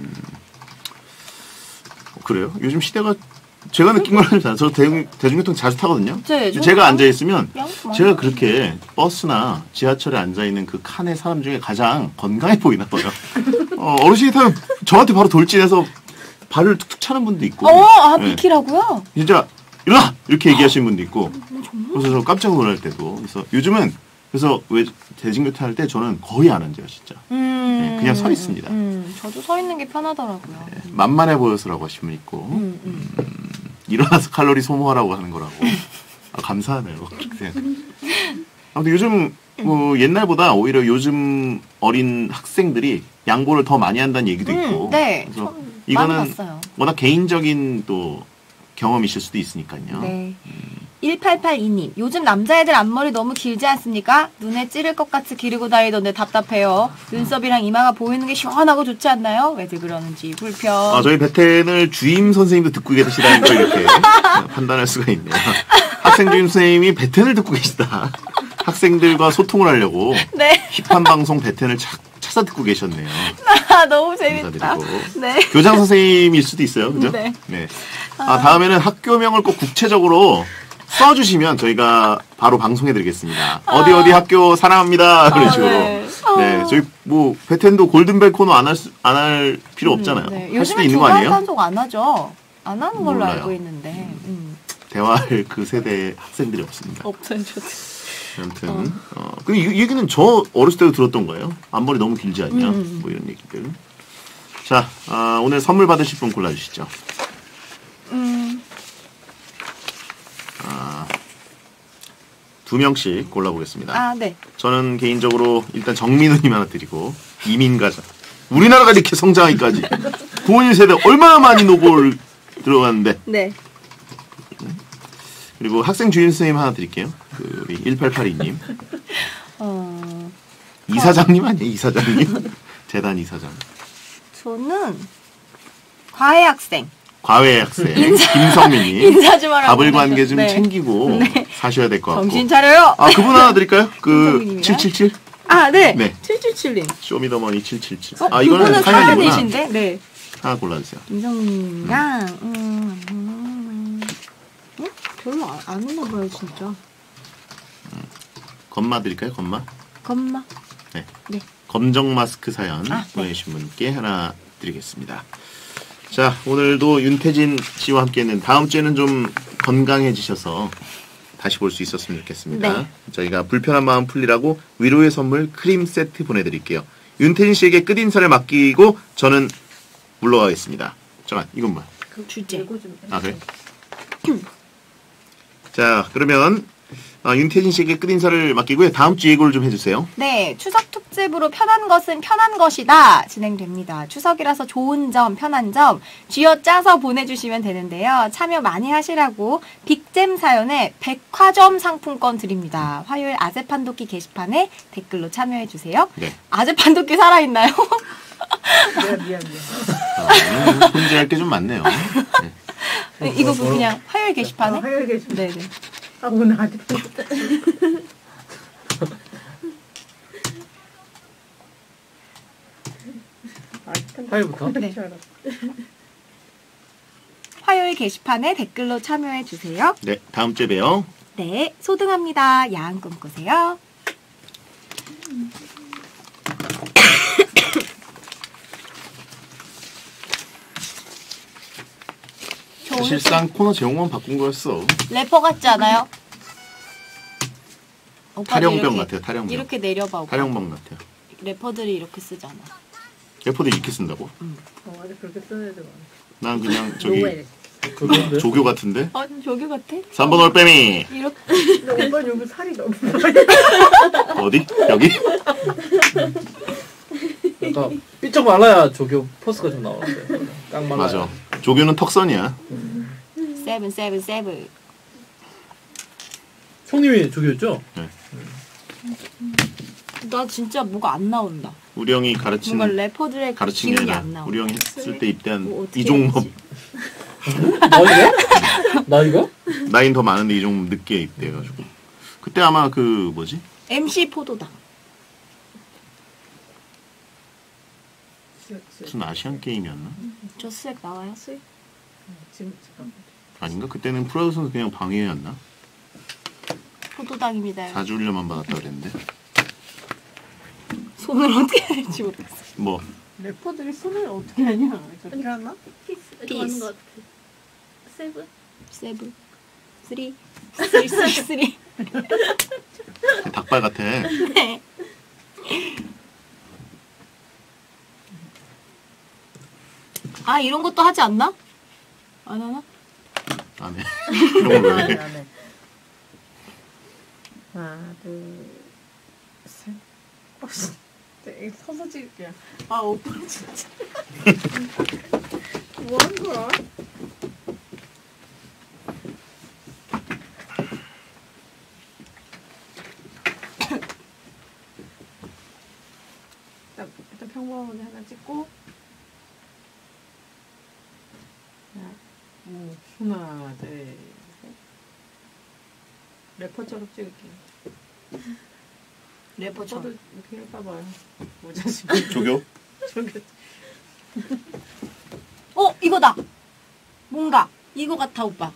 A: 그래요? 요즘 시대가 제가 느낀 건 아니잖아요. 저 대중, 대중교통 자주 타거든요.
B: 네, 저-
A: 제가 앉아있으면
B: 양-
A: 제가 그렇게 버스나 지하철에 앉아있는 그 칸의 사람 중에 가장 건강해 보이나 봐요. 어, 어르신이 타면 저한테 바로 돌진해서 발을 툭툭 차는 분도 있고.
B: 어, 아,
A: 네.
B: 비키라고요?
A: 진짜 일어나! 이렇게 얘기하시는 분도 있고.
B: 어,
A: 그래서 저 깜짝 놀랄 때도. 그래서 요즘은 그래서 왜 대중교통 할 때 저는 거의 안 앉아요, 진짜.
B: 음,
A: 네, 그냥 서 있습니다.
B: 음, 저도 서 있는 게 편하더라고요.
A: 네, 만만해 보여서라고 하시면 있고.
B: 음, 음.
A: 일어나서 칼로리 소모하라고 하는 거라고. 아, 감사하네요. 그렇게 생각하면. 아무튼 요즘 뭐 옛날보다 오히려 요즘 어린 학생들이 양보를 더 많이 한다는 얘기도
B: 음,
A: 있고.
B: 네,
A: 그래서
B: 좀 많이
A: 이거는
B: 봤어요.
A: 워낙 개인적인 또 경험이실 수도 있으니까요.
B: 네. 일팔팔이 님, 요즘 남자애들 앞머리 너무 길지 않습니까? 눈에 찌를 것 같이 기르고 다니던데 답답해요. 눈썹이랑 이마가 보이는 게 시원하고 좋지 않나요? 왜들 그러는지 불편.
A: 아, 저희 베텐을 주임 선생님도 듣고 계시다는 걸 이렇게 판단할 수가 있네요. 학생 주임 선생님이 베텐을 듣고 계시다. 학생들과 소통을 하려고
B: 네.
A: 힙한 방송 베텐을 찾, 찾아 듣고 계셨네요.
B: 아, 너무 재밌다.
A: 감사드리고.
B: 네.
A: 교장 선생님일 수도 있어요. 그죠?
B: 네.
A: 아, 다음에는 학교명을 꼭 구체적으로 써주시면 저희가 바로 방송해드리겠습니다. 어디 어디 학교 사랑합니다. 그런
B: 아,
A: 식으로.
B: 네.
A: 네.
B: 아.
A: 저희 뭐 베텐도 골든벨 코너 안 할 수, 안 할 필요 없잖아요.
B: 네.
A: 할 수도
B: 요즘에
A: 있는 거
B: 두달
A: 아니에요?
B: 단속 안 하죠? 안 하는 걸로
A: 몰라요.
B: 알고 있는데. 음.
A: 대화할 그 세대 학생들이 없습니다.
B: 없든 좋든.
A: 아무튼 어. 근데 이 얘기는 저 어렸을 때도 들었던 거예요. 앞머리 너무 길지 않냐?
B: 음.
A: 뭐 이런 얘기들. 자, 아, 오늘 선물 받으실 분 골라주시죠.
B: 음.
A: 아, 두 명씩 골라보겠습니다.
B: 아, 네.
A: 저는 개인적으로 일단 정민우님 하나 드리고 이민가자. 우리나라가 이렇게 성장하기까지 부모님 세대 얼마나 많이 노고를 들어갔는데.
B: 네.
A: 그리고 학생 주임 선생님 하나 드릴게요. 그 우리 일팔팔이 님.
B: 어,
A: 이사장님 아니에요? 이사장님. 재단 이사장.
B: 저는 과외 학생.
A: 과외 학생 김성민님.
B: 인사 좀 하라고.
A: 가불 관계 좀
B: 네.
A: 챙기고 사셔야 될 것 같고.
B: 정신 차려요.
A: 아, 그분 하나 드릴까요? 그
B: 김성민님이요?
A: 칠칠칠?
B: 아, 네.
A: 네.
B: 칠칠칠 님.
A: 쇼미더머니 칠칠칠.
B: 어,
A: 아, 이거는
B: 그분은
A: 사연이구나.
B: 사연이신데? 네.
A: 하나 골라주세요.
B: 김성민이랑, 음, 음, 음, 별로 안, 안 했나 봐요, 진짜.
A: 건마 드릴까요? 건마?
B: 겁마.
A: 네.
B: 네.
A: 검정 마스크 사연
B: 아, 네.
A: 보내주신 분께 하나 드리겠습니다. 자, 오늘도 윤태진 씨와 함께했는 다음 주에는 좀 건강해지셔서 다시 볼 수 있었으면 좋겠습니다.
B: 네.
A: 저희가 불편한 마음 풀리라고 위로의 선물 크림 세트 보내드릴게요. 윤태진 씨에게 끝인사를 맡기고 저는 물러가겠습니다. 잠깐, 이건 뭐야?
B: 주제.
C: 예고 좀
A: 아, 그래? 자, 그러면 아, 윤태진 씨에게 끝인사를 맡기고요. 다음 주 예고를 좀 해주세요.
B: 네, 추석 특집으로 편한 것은 편한 것이다 진행됩니다. 추석이라서 좋은 점, 편한 점 쥐어짜서 보내주시면 되는데요. 참여 많이 하시라고 빅잼 사연에 백화점 상품권 드립니다. 화요일 아재판독기 게시판에 댓글로 참여해주세요.
A: 네.
B: 아재판독기 살아있나요?
C: 미안 미안 미안.
A: 아, 혼자할 게 좀 많네요. 네.
B: 이거 그냥 화요일 게시판에?
C: 아, 화요일 게시판.
B: 네네.
C: 아 오늘 아직
D: 화요일부터?
B: 네. 화요일 게시판에 댓글로 참여해주세요.
A: 네, 다음 주에 봬요.
B: 네, 소등합니다. 야한 꿈 꾸세요. 저 오늘
A: 사실상 코너 제목만 바꾼 거였어.
B: 래퍼 같지 않아요? 오빠도
A: 탈영병
B: 이렇게-
A: 같아요, 탈영병.
B: 이렇게 내려봐, 오빠.
A: 탈영병 같아요.
B: 래퍼들이 이렇게 쓰잖아.
A: 래퍼도 이렇게 쓴다고?
C: 어, 아직 그렇게 쓰는 애들 많아.
A: 난 그냥 저기
C: 노엘.
D: 그건데?
A: 조교 같은데?
B: 어, 조교 같아?
A: 삼 번 올빼미
B: 이렇게.
C: 근데 오빠 여기 살이 너무
A: 어디? 여기?
D: 약간 삐쩍 말라야 조교 포스가 좀 나오는데 깡 말라야.
A: 맞아. 조교는 턱선이야.
B: 세븐, 세븐, 세븐.
D: 총님이 조교였죠?
B: 나 진짜 뭐가 안 나온다.
A: 우리 형이 가르친
B: 뭔가 래퍼들의 그
A: 가르친 게
B: 기운이
A: 아니라
B: 안 나와.
A: 우리 형이 했을 때 입대한
B: 뭐 어떻게
A: 이종범.
B: 해야지?
D: 나이가? 나이가?
A: 나이는 더 많은데 이종범 늦게 입대해가지고. 그때 아마 그 뭐지?
B: 엠씨 포도당.
A: 무슨 아시안 게임이었나?
B: 저 수액 나와요? 수액?
C: 지금 지금
A: 아닌가? 그때는 프로듀서는 그냥 방해였나?
B: 포도당입니다.
A: 사주 훈련만 받았다 그랬는데.
B: 손을 어떻게 해야 될지 모르겠어.
A: 뭐
C: 래퍼들이 손을 어떻게 하냐? 저렇게 하나?
F: 피스
B: 피스.
F: 좋아하는 것 같아. 세븐.
B: 세븐, 쓰리, 쓰리, 쓰리, 쓰리.
A: 닭발 같아.
B: 네. 아, 이런 것도 하지 않나? 안 하나?
A: 안 해. 이런 걸 왜
C: 안해
A: 해?
C: 안해. 하나 둘 셋. 어, 진짜 이거 서서 찍을게요.
B: 아, 오빠 진짜.
C: 뭐 하는 거야? 일단, 일단 평범하게 하나 찍고 하나, 오, 하나 둘 셋. 래퍼처럼 찍을게요.
B: 래퍼처럼.
C: 저도 이렇게 해봐봐요. 모자 지금
A: 조교?
C: 저기
B: 어, 이거다. 뭔가 이거 같아, 오빠.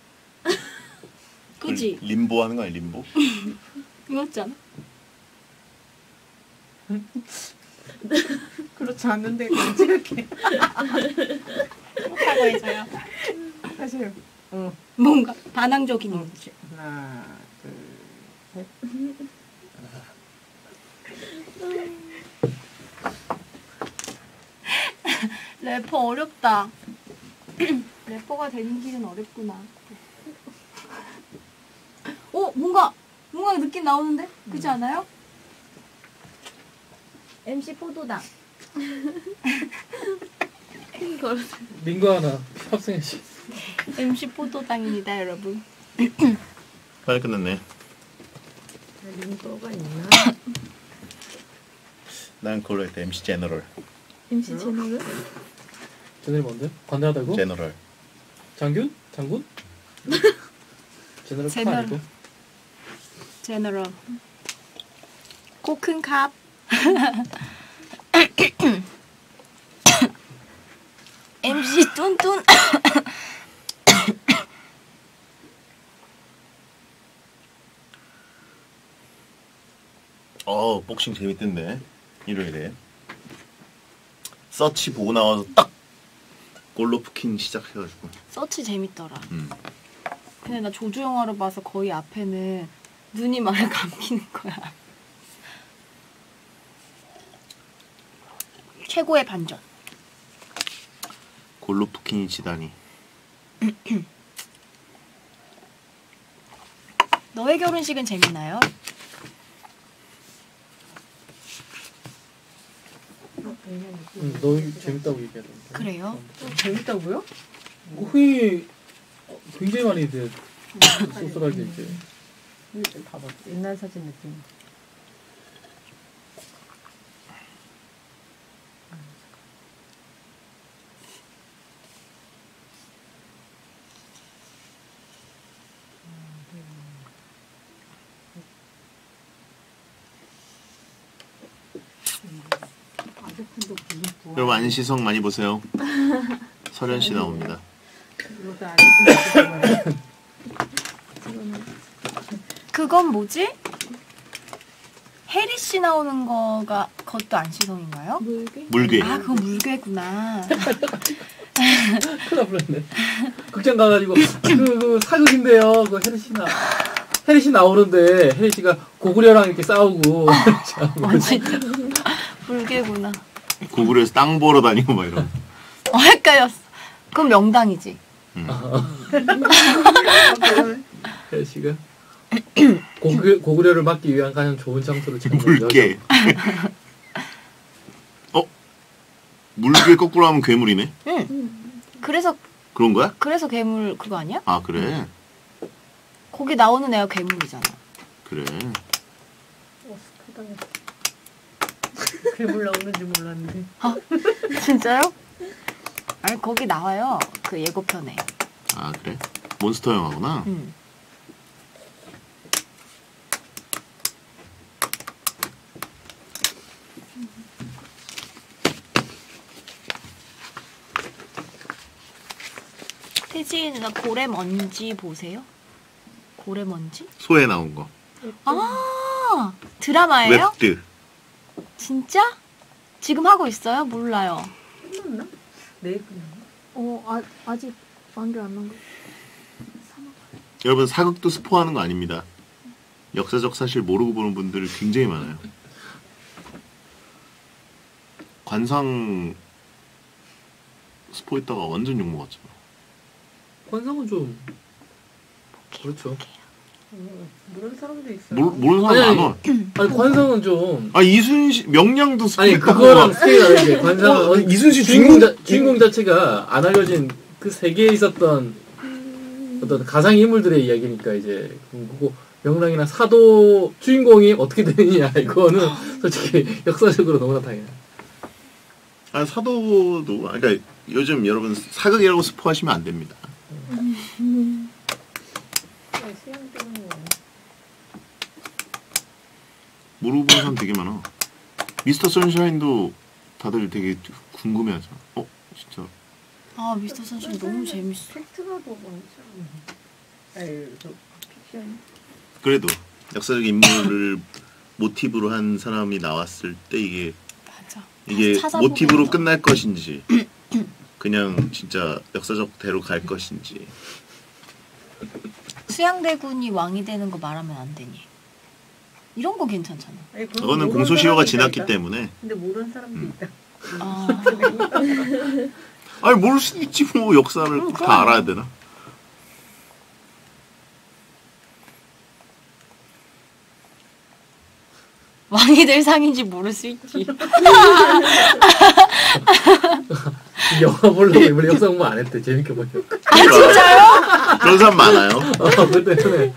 B: 그지?
A: 림보 하는 거 아니야, 림보?
B: 이거 같지 않아?
C: 그렇지 않은데 그냥 찍을게.
B: 못하고 해줘요.
C: 하세요. 어.
B: 뭔가 반항적인
C: 어.
B: 이미지.
C: 하나 둘 셋.
B: 래퍼 어렵다. 래퍼가 되는 길은 어렵구나. 어, 뭔가 뭔가 느낌 나오는데? 그렇지 않아요? 엠씨 포도당.
F: 걸.
D: 민거 하나 합성해 씨.
B: 엠씨 포도당입니다, 여러분.
A: 빨리 끝났네.
C: 링거가 있나?
A: 난 그걸로 했다. 엠씨 제너럴.
F: 엠씨 채널은?
D: 제너럴 뭔데? 관대하다고?
A: 제너럴.
D: 장균? 장군? 제너럴 카
B: 제너럴.
D: 아니고?
B: 제너럴. 코큰 캅. 엠씨 뚠뚠.
A: 어, 복싱 재밌던데. 일요일에. 서치 보고 나와서 딱 골로프킹 시작해가지고.
B: 서치 재밌더라.
A: 음.
B: 근데 나 조조 영화를 봐서 거의 앞에는 눈이 말을 감기는 거야. 최고의 반전.
A: 골로프킨이 지다니.
B: 너의 결혼식은 재밌나요?
D: 응, 너 재밌다고 얘기하던데.
B: 그래요?
C: 재밌다고요?
D: 거의 어, 굉장히 많이 이제 쏠쏠하게 이제.
C: 좀 봐봐. 옛날 사진 느낌. 아직도 무슨 부하.
A: 여러분 안시성 많이 보세요. 설현 씨 나옵니다.
C: 이것도 아직도
B: 그건 뭐지? 해리 씨 나오는 거가 그것도 안시성인가요?
F: 물개?
A: 물개.
B: 아, 그건 물개구나.
D: 큰일 날 뻔했네. 극장 가가지고 그, 그 사극인데요. 그 혜리 씨나 혜리 씨 나오는데 혜리 씨가 고구려랑 이렇게 싸우고.
B: 어, 진짜. 물개구나.
A: 구글에서 땅 보러 다니고 막 이런.
B: 어, 헷갈렸어. 그건 명당이지.
D: 혜리 씨가 고구, 고구려를 막기 위한 가장 좋은 장소를 찾는
A: 물개. 어? 물개 거꾸로 하면 괴물이네?
B: 응. 그래서
A: 그런 거야?
B: 그래서 괴물 그거 아니야?
A: 아 그래?
B: 거기 나오는 애가 괴물이잖아.
A: 그래.
C: 괴물 나오는지 몰랐는데.
B: 진짜요? 아니 거기 나와요. 그 예고편에.
A: 아 그래? 몬스터 영화구나.
B: 응. 태지 누나 고래먼지 보세요? 고래먼지?
A: 소에 나온 거.
B: 아 드라마예요?
A: 웹드.
B: 진짜? 지금 하고 있어요? 몰라요.
C: 끝났나? 내일 끝났나?
F: 어, 아, 아직 완결 안 난 거.
A: 여러분 사극도 스포하는 거 아닙니다. 역사적 사실 모르고 보는 분들 굉장히 많아요. 관상 스포했다가 완전 욕 먹었잖아.
D: 관상은 좀 그렇죠.
C: 어, 모르는 사람도 있어요.
A: 모르, 모르는 사람
D: 아니,
A: 많아.
D: 아니 관상은 좀
A: 아 이순신 명량도
D: 아니
A: 스포했다고.
D: 그거랑 스케일이 다르지. 관상은
A: 어, 이순신
D: 주인공 자,
A: 주인공
D: 주인공 자체가 안 알려진 그 세계에 있었던 어떤 가상 인물들의 이야기니까 이제 그거 명랑이나 사도 주인공이 어떻게 되느냐 이거는 솔직히 역사적으로 너무나 당연해.
A: 아 사도도 아, 그러니까 요즘 여러분 사극이라고 스포하시면 안 됩니다.
C: 수영 때문에.
A: 모르고 보는 사람 되게 많아. 미스터 선샤인도 다들 되게 궁금해하잖아. 어 진짜
B: 아 미스터 선샤인 너무 재밌어.
C: 팩트가 더 많죠. 아유, 저 픽션.
A: 그래도 역사적 인물을 모티브로 한 사람이 나왔을 때 이게
B: 맞아.
A: 이게
B: 찾아보고
A: 모티브로
B: 있어.
A: 끝날 것인지 그냥 진짜 역사적대로 갈 것인지.
B: 수양대군이 왕이 되는 거 말하면 안 되니. 이런 거 괜찮잖아.
C: 아니, 그건
A: 그거는
C: 모르는
A: 공소시효가
C: 사람이
A: 지났기
C: 있다니까.
A: 때문에.
C: 근데 모르는 사람도
A: 음.
C: 있다.
B: 아,
A: 아니 모를 수 있지 뭐 역사를
B: 응,
A: 꼭
B: 그럼.
A: 다 알아야 되나?
B: 왕이 될 상인지 모를 수 있지.
D: 영화 보려고 이번에 역사 공부 안 했대. 재밌게 보려고.
B: 아 진짜요?
A: 그런 사람 많아요.
D: 어, 그 때문에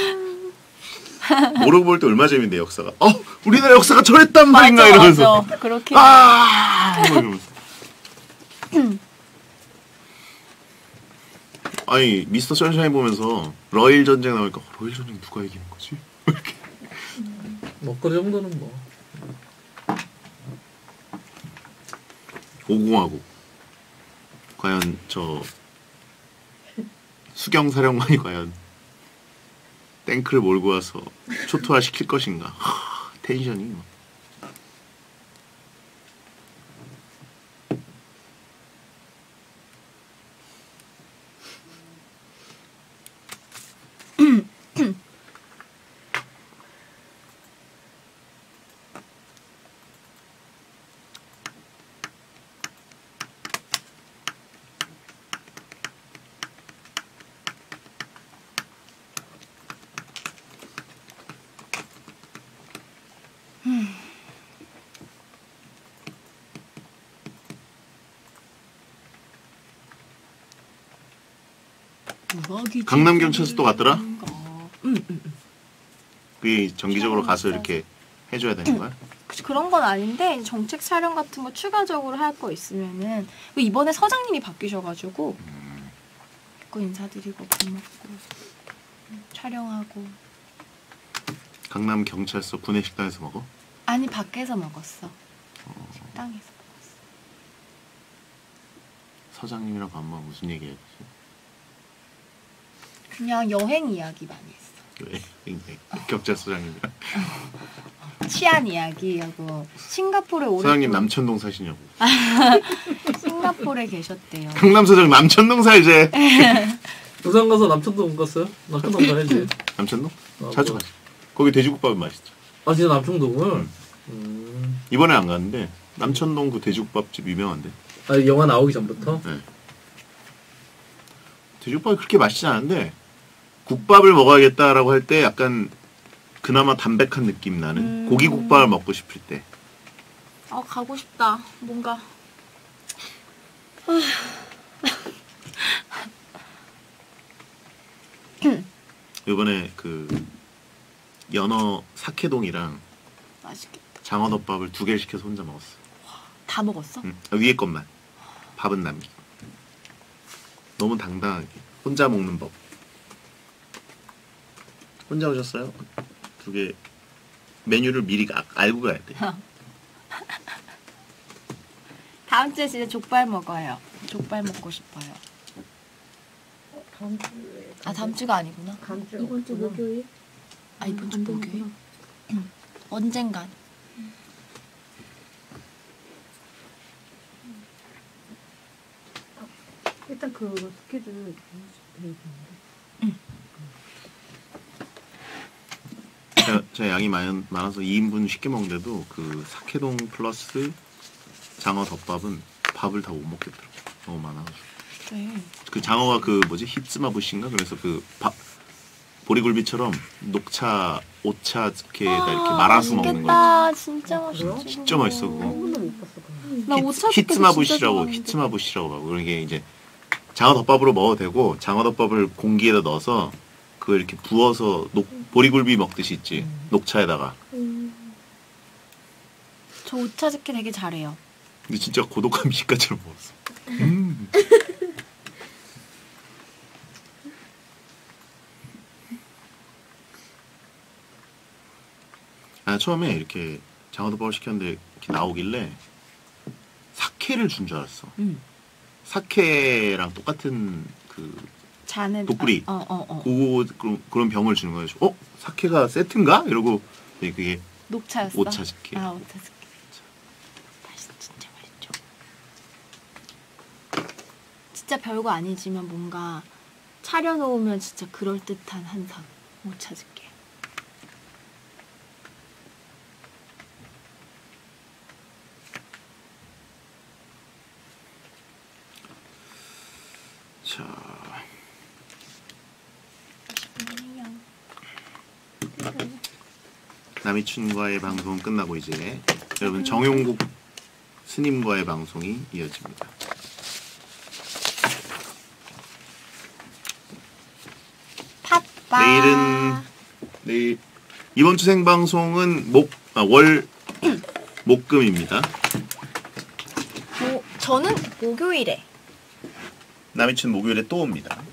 A: 모르고 볼 때 얼마나 재밌는데 역사가. 어 우리나라 역사가 저랬단 말인가
B: 맞아,
A: 이러면서.
B: 맞아. 그렇게.
A: 아 뭐 이러면서. 아니 미스터 선샤인 보면서 러일 전쟁 나오니까 어, 러일 전쟁 누가 이기는 거지? 이렇게.
D: 뭐 그 정도는 뭐
A: 오공화국 과연 저 수경 사령관이 과연 탱크를 몰고 와서 초토화 시킬 것인가? 하, 텐션이 뭐. 강남 경찰서도 갔더라?
B: 응, 응, 응.
A: 그게 정기적으로 가서
B: 촬영
A: 이렇게 해줘야 되는 거야?
B: 그- 그런 건 아닌데 정책 촬영 같은 거 추가적으로 할 거 있으면은 그 이번에 서장님이 바뀌셔가지고 그 인사드리고 밥 먹고 촬영하고.
A: 강남 경찰서 구내식당에서 먹어?
B: 아니 밖에서 먹었어. 식당에서 먹었어.
A: 서장님이랑 밥 먹으면 무슨 얘기해야지?
B: 그냥 여행 이야기 많이 했어.
A: 왜? 경찰서장님이랑
B: 치안 이야기하고 싱가포르에 오래
A: 서장님 남천동 사시냐고.
B: 싱가포르에 계셨대요.
A: 강남서장 남천동 살지.
D: 부산 가서 남천동 갔어요? 남천동 가야지.
A: 남천동?
D: 아,
A: 자주
D: 뭐.
A: 가지. 거기 돼지국밥이 맛있죠.
D: 아 진짜 남천동을?
A: 응.
D: 음.
A: 이번에 안 갔는데 남천동 그 돼지국밥집 유명한데.
D: 아 영화 나오기 전부터?
A: 네. 돼지국밥이 그렇게 맛있지 않은데 국밥을 먹어야겠다라고 할 때 약간 그나마 담백한 느낌 나는
B: 음.
A: 고기국밥을 먹고 싶을 때.
B: 아 가고 싶다. 뭔가.
A: 이번에 그 연어 사케동이랑
B: 맛있겠다.
A: 장어덮밥을 두 개를 시켜서 혼자 먹었어.
B: 다 먹었어?
A: 응. 아, 위에 것만. 밥은 남기고. 너무 당당하게. 혼자 먹는 법. 혼자 오셨어요? 두 개. 메뉴를 미리 아, 알고 가야 돼.
B: 다음 주에 진짜 족발 먹어요. 족발 먹고 싶어요.
C: 다음 주에.
B: 아 다음 주가 아니구나.
C: 다음 주에
F: 이번 주
C: 없구나.
F: 목요일?
B: 아 이번 주
F: 안
B: 목요일.
F: 되는구나.
B: 언젠간.
C: 일단 그 스케줄 되어 있는데.
A: 제가, 제가 양이 많, 많아서 이 인분 쉽게 먹는데도 그 사케동 플러스 장어 덮밥은 밥을 다 못 먹겠더라고. 너무 많아가지고.
B: 그래.
A: 그 장어가 그 뭐지 히츠마부시인가? 그래서 그 밥 보리굴비처럼 녹차 오차 이렇게다 이렇게 말아서 먹는 거.
B: 맛있겠다. 진짜
C: 아, 그래요?
B: 맛있지.
A: 진짜 맛있어
C: 한
A: 그거.
C: 번도 못 봤어 그거.
F: 나 오차
A: 히츠마부시라고 히츠마부시라고 하고 이게 이제 장어 덮밥으로 먹어도 되고 장어 덮밥을 공기에다 넣어서 그걸 이렇게 부어서 녹 보리굴비 먹듯이 있지 녹차에다가.
B: 저 오차즈케 되게 잘해요.
A: 근데 진짜 고독한 미식가처럼 먹었어. 음. 아 처음에 이렇게 장어덮밥을 시켰는데 이렇게 나오길래 사케를 준 줄 알았어.
B: 음.
A: 사케랑 똑같은 그
B: 잔은
A: 독구리.
B: 어, 어, 어.
A: 고 그런, 그런 병을 주는 거예요. 어 사케가 세트인가? 이러고 네, 그게
B: 녹차였어.
A: 오차즈케.
B: 아 오차즈케. 맛있 진짜 맛있죠. 진짜 별거 아니지만 뭔가 차려놓으면 진짜 그럴 듯한 한상 오차즈케.
A: 자 남이춘과의 방송 끝나고 이제 여러분 정용국 스님과의 방송이 이어집니다.
B: 팥바.
A: 내일은 내일 이번 주 생방송은 목 아, 월 목금입니다.
B: 뭐, 저는 목요일에
A: 남이춘 목요일에 또 옵니다.